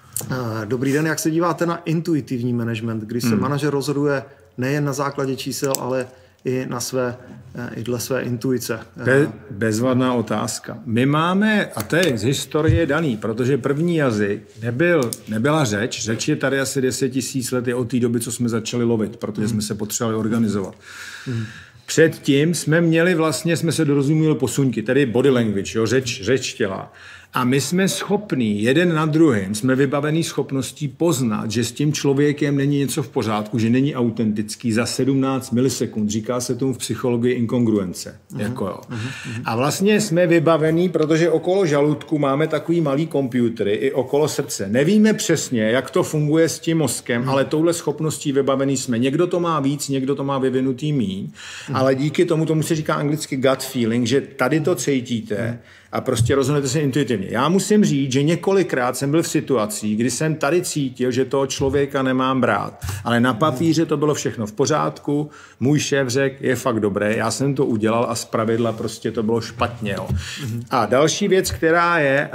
Dobrý den, jak se díváte na intuitivní management, kdy se hmm. manažer rozhoduje nejen na základě čísel, ale i na své, i dle své intuice. Be, bezvadná otázka. My máme, a to je z historie daný, protože první jazyk nebyl, nebyla řeč, řeč je tady asi deset tisíc let, je od té doby, co jsme začali lovit, protože jsme se potřebovali organizovat. Mm. Předtím jsme měli vlastně, jsme se dorozuměli posunky, tedy body language, jo, řeč, řeč těla. A my jsme schopní, jeden na druhém, jsme vybavení schopností poznat, že s tím člověkem není něco v pořádku, že není autentický za sedmnáct milisekund. Říká se tomu v psychologii inkongruence. Uh-huh, jako jo. Uh-huh. A vlastně jsme vybavení, protože okolo žaludku máme takový malý počítače i okolo srdce. Nevíme přesně, jak to funguje s tím mozkem, uh-huh. ale touhle schopností vybavený jsme. Někdo to má víc, někdo to má vyvinutý míň, uh-huh. ale díky tomu, tomu se říká anglicky gut feeling, že tady to cítíte, uh-huh. a prostě rozhodnete se intuitivně. Já musím říct, že několikrát jsem byl v situacích, kdy jsem tady cítil, že toho člověka nemám brát. Ale na papíře to bylo všechno v pořádku, můj šéf řekl, je fakt dobré, já jsem to udělal a zpravidla prostě to bylo špatně. Jo. A další věc, která je,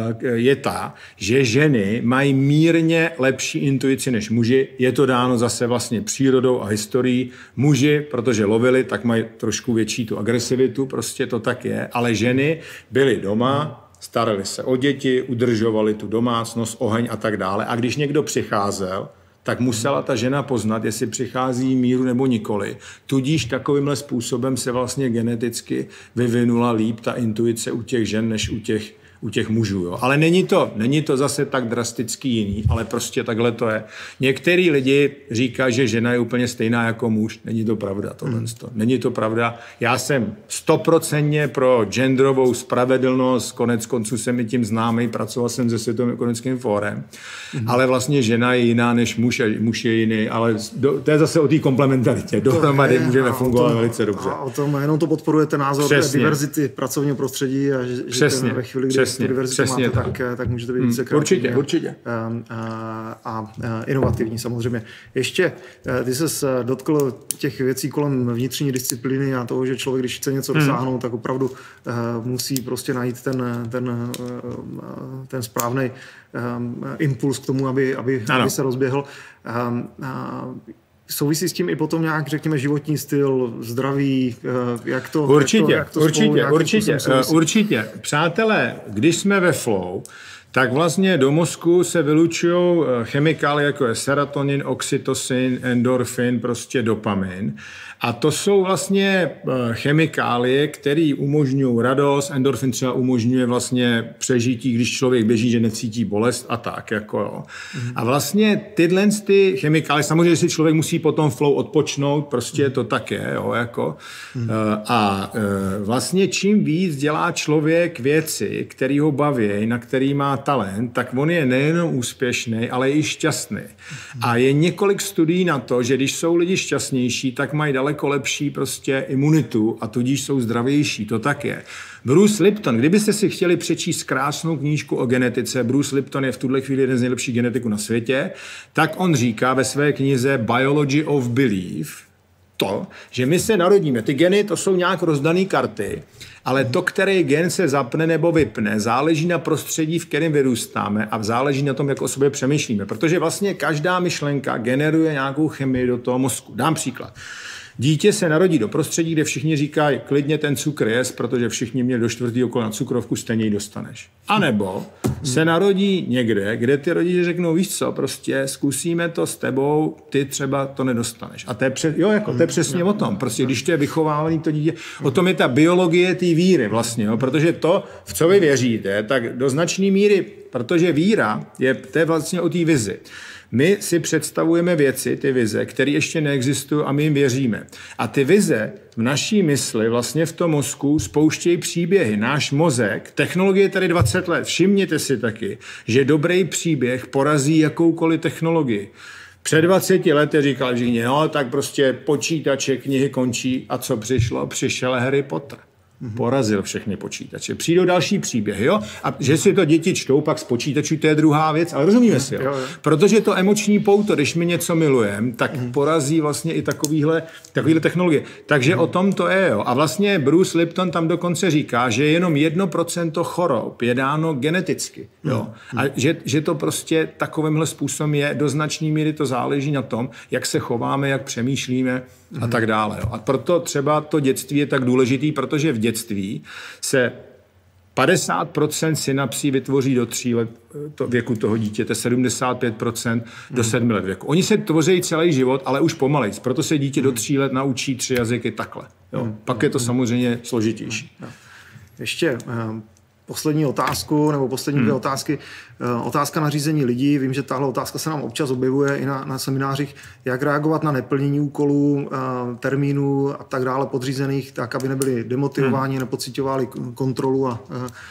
je ta, že ženy mají mírně lepší intuici než muži. Je to dáno zase vlastně přírodou a historií. Muži, protože lovili, tak mají trošku větší tu agresivitu, prostě to tak je, ale ženy byli doma, starali se o děti, udržovali tu domácnost, oheň a tak dále. A když někdo přicházel, tak musela ta žena poznat, jestli přichází míru nebo nikoli. Tudíž takovýmhle způsobem se vlastně geneticky vyvinula líp ta intuice u těch žen, než u těch u těch mužů. Jo. Ale není to, není to zase tak drasticky jiný, ale prostě takhle to je. Některý lidi říkají, že žena je úplně stejná jako muž. Není to pravda. Tohle. Mm. Není to pravda. Já jsem stoprocentně pro genderovou spravedlnost, konec konců jsem i tím známý, pracoval jsem se Světovým ekonomickým fórem, mm. ale vlastně žena je jiná než muž a muž je jiný, ale do, to je zase o té komplementaritě. Dohromady můžeme fungovat tom, velice dobře. A o tom jenom to podporuje ten názor Přesně. diverzity pracovního prostředí a že, Přesně. že ve chvíli, kdy Přesně. Přesně máte, tak, tak můžete být více hmm, určitě, určitě. A, a, a inovativní samozřejmě. Ještě ty ses dotkl těch věcí kolem vnitřní disciplíny a toho, že člověk, když chce něco dosáhnout, hmm. tak opravdu uh, musí prostě najít ten, ten, uh, ten správný um, impuls k tomu, aby, aby, aby se rozběhl. Um, uh, Souvisí s tím i potom nějak, řekněme, životní styl, zdraví, jak to Určitě, jak to, jak to určitě, spolu, určitě, určitě. Přátelé, když jsme ve flow, tak vlastně do mozku se vylučují chemikálie, jako je serotonin, oxytocin, endorfin, prostě dopamin. A to jsou vlastně chemikálie, které umožňují radost. Endorfin třeba umožňuje vlastně přežití, když člověk běží, že necítí bolest a tak. Jako jo. Mm. A vlastně tyhle ty chemikálie, samozřejmě si člověk musí potom flow odpočnout, prostě to tak je. Jo, jako. Mm. A vlastně čím víc dělá člověk věci, které ho baví, na který má talent, tak on je nejenom úspěšný, ale i šťastný. Mm. A je několik studií na to, že když jsou lidi šťastnější, tak mají daleko lepší prostě imunitu a tudíž jsou zdravější. To tak je. Bruce Lipton, kdybyste si chtěli přečíst krásnou knížku o genetice, Bruce Lipton je v tuhle chvíli jeden z nejlepších genetiků na světě, tak on říká ve své knize Biology of Belief to, že my se narodíme. Ty geny, to jsou nějak rozdané karty, ale to, který gen se zapne nebo vypne, záleží na prostředí, v kterém vyrůstáme a záleží na tom, jak o sobě přemýšlíme. Protože vlastně každá myšlenka generuje nějakou chemii do toho mozku. Dám příklad. Dítě se narodí do prostředí, kde všichni říkají, klidně ten cukr jest, protože všichni měli do čtvrtého kola na cukrovku, stejně ji dostaneš. A nebo se narodí někde, kde ty rodiče řeknou, víš co, prostě zkusíme to s tebou, ty třeba to nedostaneš. A to je, pře- jo, jako, to je přesně o tom. Prostě když to je vychovávaný to dítě, o tom je ta biologie té víry vlastně, jo, protože to, v co vy věříte, tak do značné míry, protože víra je, to je vlastně o té vizi. My si představujeme věci, ty vize, které ještě neexistují a my jim věříme. A ty vize v naší mysli, vlastně v tom mozku, spouštějí příběhy. Náš mozek, technologie je tady dvacet let, všimněte si taky, že dobrý příběh porazí jakoukoliv technologii. Před dvaceti lety říkal, že no, tak prostě počítače, knihy končí a co přišlo? Přišel Harry Potter. Porazil všechny počítače. Přijdou další příběhy, jo? A že si to děti čtou pak z počítačů, to je druhá věc, ale rozumíme si, jo? Jo, jo. Protože to emoční pouto, když my něco milujeme, tak mm. porazí vlastně i takovýhle, takovýhle technologie. Takže mm. o tom to je, jo? A vlastně Bruce Lipton tam dokonce říká, že jenom jedno procento chorob je dáno geneticky, jo? Mm. A že, že to prostě takovýmhle způsobem je, do značné míry to záleží na tom, jak se chováme, jak přemýšlíme a tak dále, jo? A proto třeba to dětství je tak důležitý, protože v dětství se padesát procent synapsí vytvoří do tří let to věku toho dítěte, sedmdesát pět procent do sedmi let věku. Oni se tvoří celý život, ale už pomalejc. Proto se dítě do tří let naučí tři jazyky takhle. Jo? Pak je to samozřejmě složitější. Ještě poslední otázku, nebo poslední dvě hmm. otázky. Otázka na řízení lidí. Vím, že tahle otázka se nám občas objevuje i na, na seminářích. Jak reagovat na neplnění úkolů, termínů a tak dále podřízených, tak, aby nebyli demotivováni, hmm. nepociťovali kontrolu a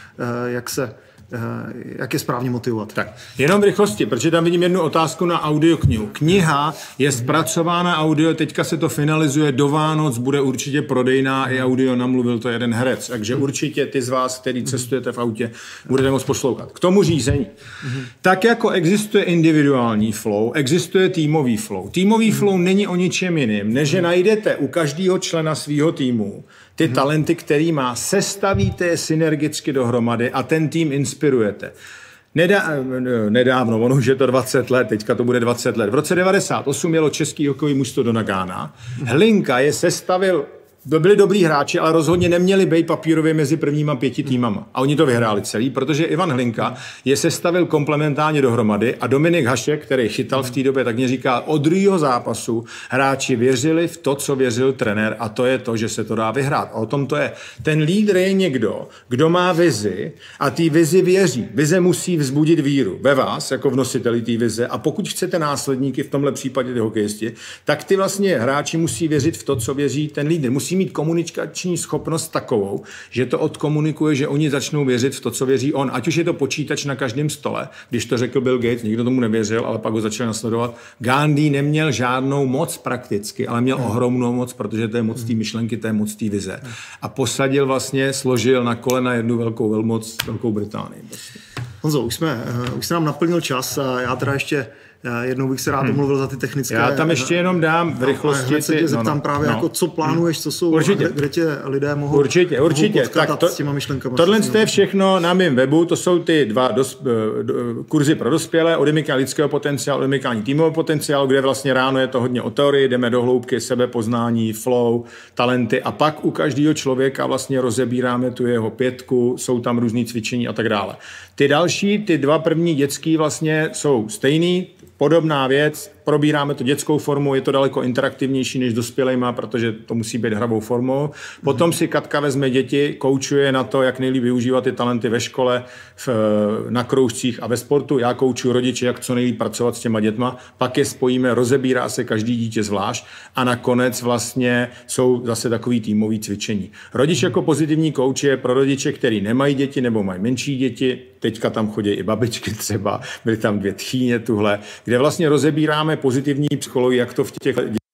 jak se jak je správně motivovat. Tak, jenom v rychlosti, protože tam vidím jednu otázku na audioknihu. Kniha je zpracována audio, teďka se to finalizuje, do Vánoc bude určitě prodejná i audio, namluvil to jeden herec, takže určitě ty z vás, kteří cestujete v autě, budete moct poslouchat. K tomu řízení. Tak jako existuje individuální flow, existuje týmový flow. Týmový flow není o ničem jiným, než že najdete u každého člena svého týmu ty hmm. talenty, který má, sestavíte je synergicky dohromady a ten tým inspirujete. Nedá, nedávno, ono už je to dvacet let, teďka to bude dvacet let. V roce devadesát osm jelo český hokejový mužstvo do Nagána. Hlinka je sestavil, byli dobrý hráči, ale rozhodně neměli být papírově mezi prvníma pěti týmama. A oni to vyhráli celý, protože Ivan Hlinka je sestavil komplementárně dohromady a Dominik Hašek, který chytal v té době, tak mě říká, od druhého zápasu hráči věřili v to, co věřil trenér, a to je to, že se to dá vyhrát. A o tom to je. Ten lídr je někdo, kdo má vizi a té vizi věří. Vize musí vzbudit víru ve vás, jako v nositeli té vize. A pokud chcete následníky, v tomhle případě ty hokejisti, tak ty vlastně hráči musí věřit v to, co věří ten lídr. Musí mít komunikační schopnost takovou, že to odkomunikuje, že oni začnou věřit v to, co věří on. Ať už je to počítač na každém stole, když to řekl Bill Gates, nikdo tomu nevěřil, ale pak ho začal nasledovat. Gandhi neměl žádnou moc prakticky, ale měl ohromnou moc, protože to je moc té myšlenky, to je moc té vize. A posadil vlastně, složil na kolena jednu velkou velmoc, Velkou Británii. Honzo, už jsme, už se nám naplnil čas a já teda ještě jednou bych se rád omluvil hmm. za ty technické... Já tam ještě jenom dám v rychlosti... Hned se tě zeptám no, no, právě, no. jako, co plánuješ, co jsou, určitě. Kde, kde tě lidé mohou, určitě, určitě. mohou tak to, s těma myšlenkama. Tohle je všechno na mém webu, to jsou ty dva dos, kurzy pro dospělé, odemykání lidského potenciálu, odemykání týmového potenciálu, kde vlastně ráno je to hodně o teorii, jdeme do hloubky, sebepoznání, flow, talenty a pak u každého člověka vlastně rozebíráme tu jeho pětku, jsou tam různý cvičení a tak dále. Ty další, ty dva první dětský vlastně jsou stejný, podobná věc, probíráme to dětskou formou, je to daleko interaktivnější než dospělejma, protože to musí být hravou formou. Potom si Katka vezme děti, koučuje na to, jak nejlíp využívat ty talenty ve škole, v, na kroužcích a ve sportu. Já koučuji rodiče, jak co nejlíp pracovat s těma dětma. Pak je spojíme, rozebírá se každý dítě zvlášť a nakonec vlastně jsou zase takový týmový cvičení. Rodič jako pozitivní kouč je pro rodiče, který nemají děti nebo mají menší děti. Teďka tam chodí i babičky třeba, byly tam dvě tchýně tuhle, kde vlastně rozebíráme pozitivní psychologii, jak to v těch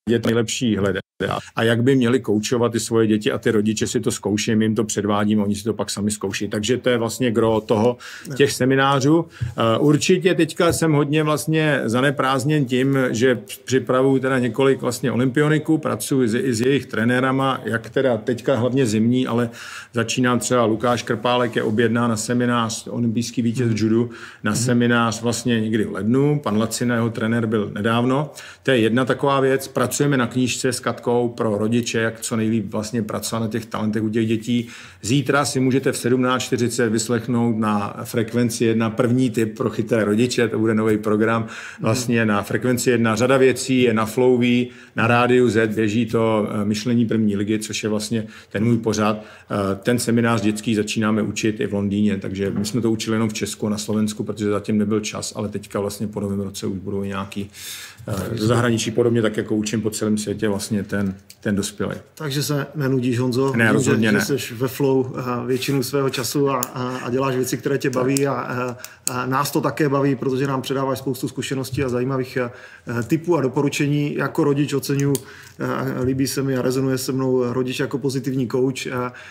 nejlepší hledat. A jak by měli koučovat ty svoje děti a ty rodiče si to zkouší, my jim to předvádíme, oni si to pak sami zkouší. Takže to je vlastně gro toho těch seminářů. Určitě teďka jsem hodně vlastně zaneprázdněn tím, že připravuju teda několik vlastně olympioniků, pracuji i s jejich trenérama, jak teda teďka hlavně zimní, ale začínám třeba Lukáš Krpálek je objedná na seminář, olympijský vítěz judu, na seminář vlastně někdy v lednu, pan Lacina, jeho trenér byl nedávno. To je jedna taková věc, pracujeme na knížce s Katkou pro rodiče, jak co nejlíp vlastně pracovat na těch talentech u těch dětí. Zítra si můžete v sedmnáct čtyřicet vyslechnout na Frekvenci jedna první tip pro chytré rodiče, to bude nový program. Vlastně na Frekvenci jedna řada věcí, je na Flowví, na Rádiu Z běží to myšlení první ligy, což je vlastně ten můj pořad. Ten seminář dětský začínáme učit i v Londýně, takže my jsme to učili jenom v Česku a na Slovensku, protože zatím nebyl čas, ale teďka vlastně po novém roce už budou nějaký z zahraničí podobně, tak jako učím po celém světě vlastně ten, ten dospělý. Takže se nenudíš, Honzo? Ne, rozhodně že, ne. Že jsi ve flow většinu svého času a, a děláš věci, které tě baví a, a nás to také baví, protože nám předáváš spoustu zkušeností a zajímavých tipů a doporučení. Jako rodič oceňuji, líbí se mi a rezonuje se mnou rodič jako pozitivní coach.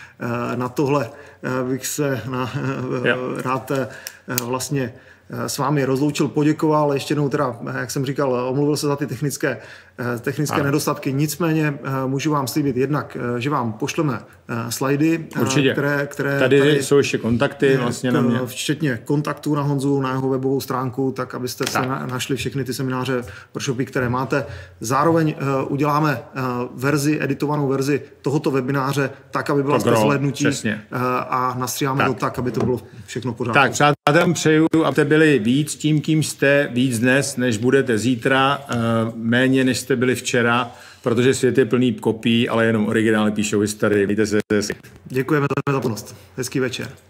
Na tohle bych se na, rád vlastně s vámi rozloučil, poděkoval, ale ještě jednou teda, jak jsem říkal, omluvil se za ty technické, technické nedostatky. Nicméně můžu vám slíbit jednak, že vám pošleme slajdy, které, které tady, tady jsou ještě kontakty vlastně na mě. Včetně kontaktů na Honzu, na jeho webovou stránku, tak abyste tak. se našli všechny ty semináře, workshopy, které máte. Zároveň uděláme verzi, editovanou verzi tohoto webináře, tak, aby byla z hlédnutí a nastříháme to tak, aby to bylo všechno pořád. Tak, přátelům přeju, abyste byli víc tím, kým jste, víc dnes, než budete zítra, méně, než jste byli včera, protože svět je plný kopií, ale jenom originály píšou historii. Víte se. Děkujeme za pozornost. Hezký večer.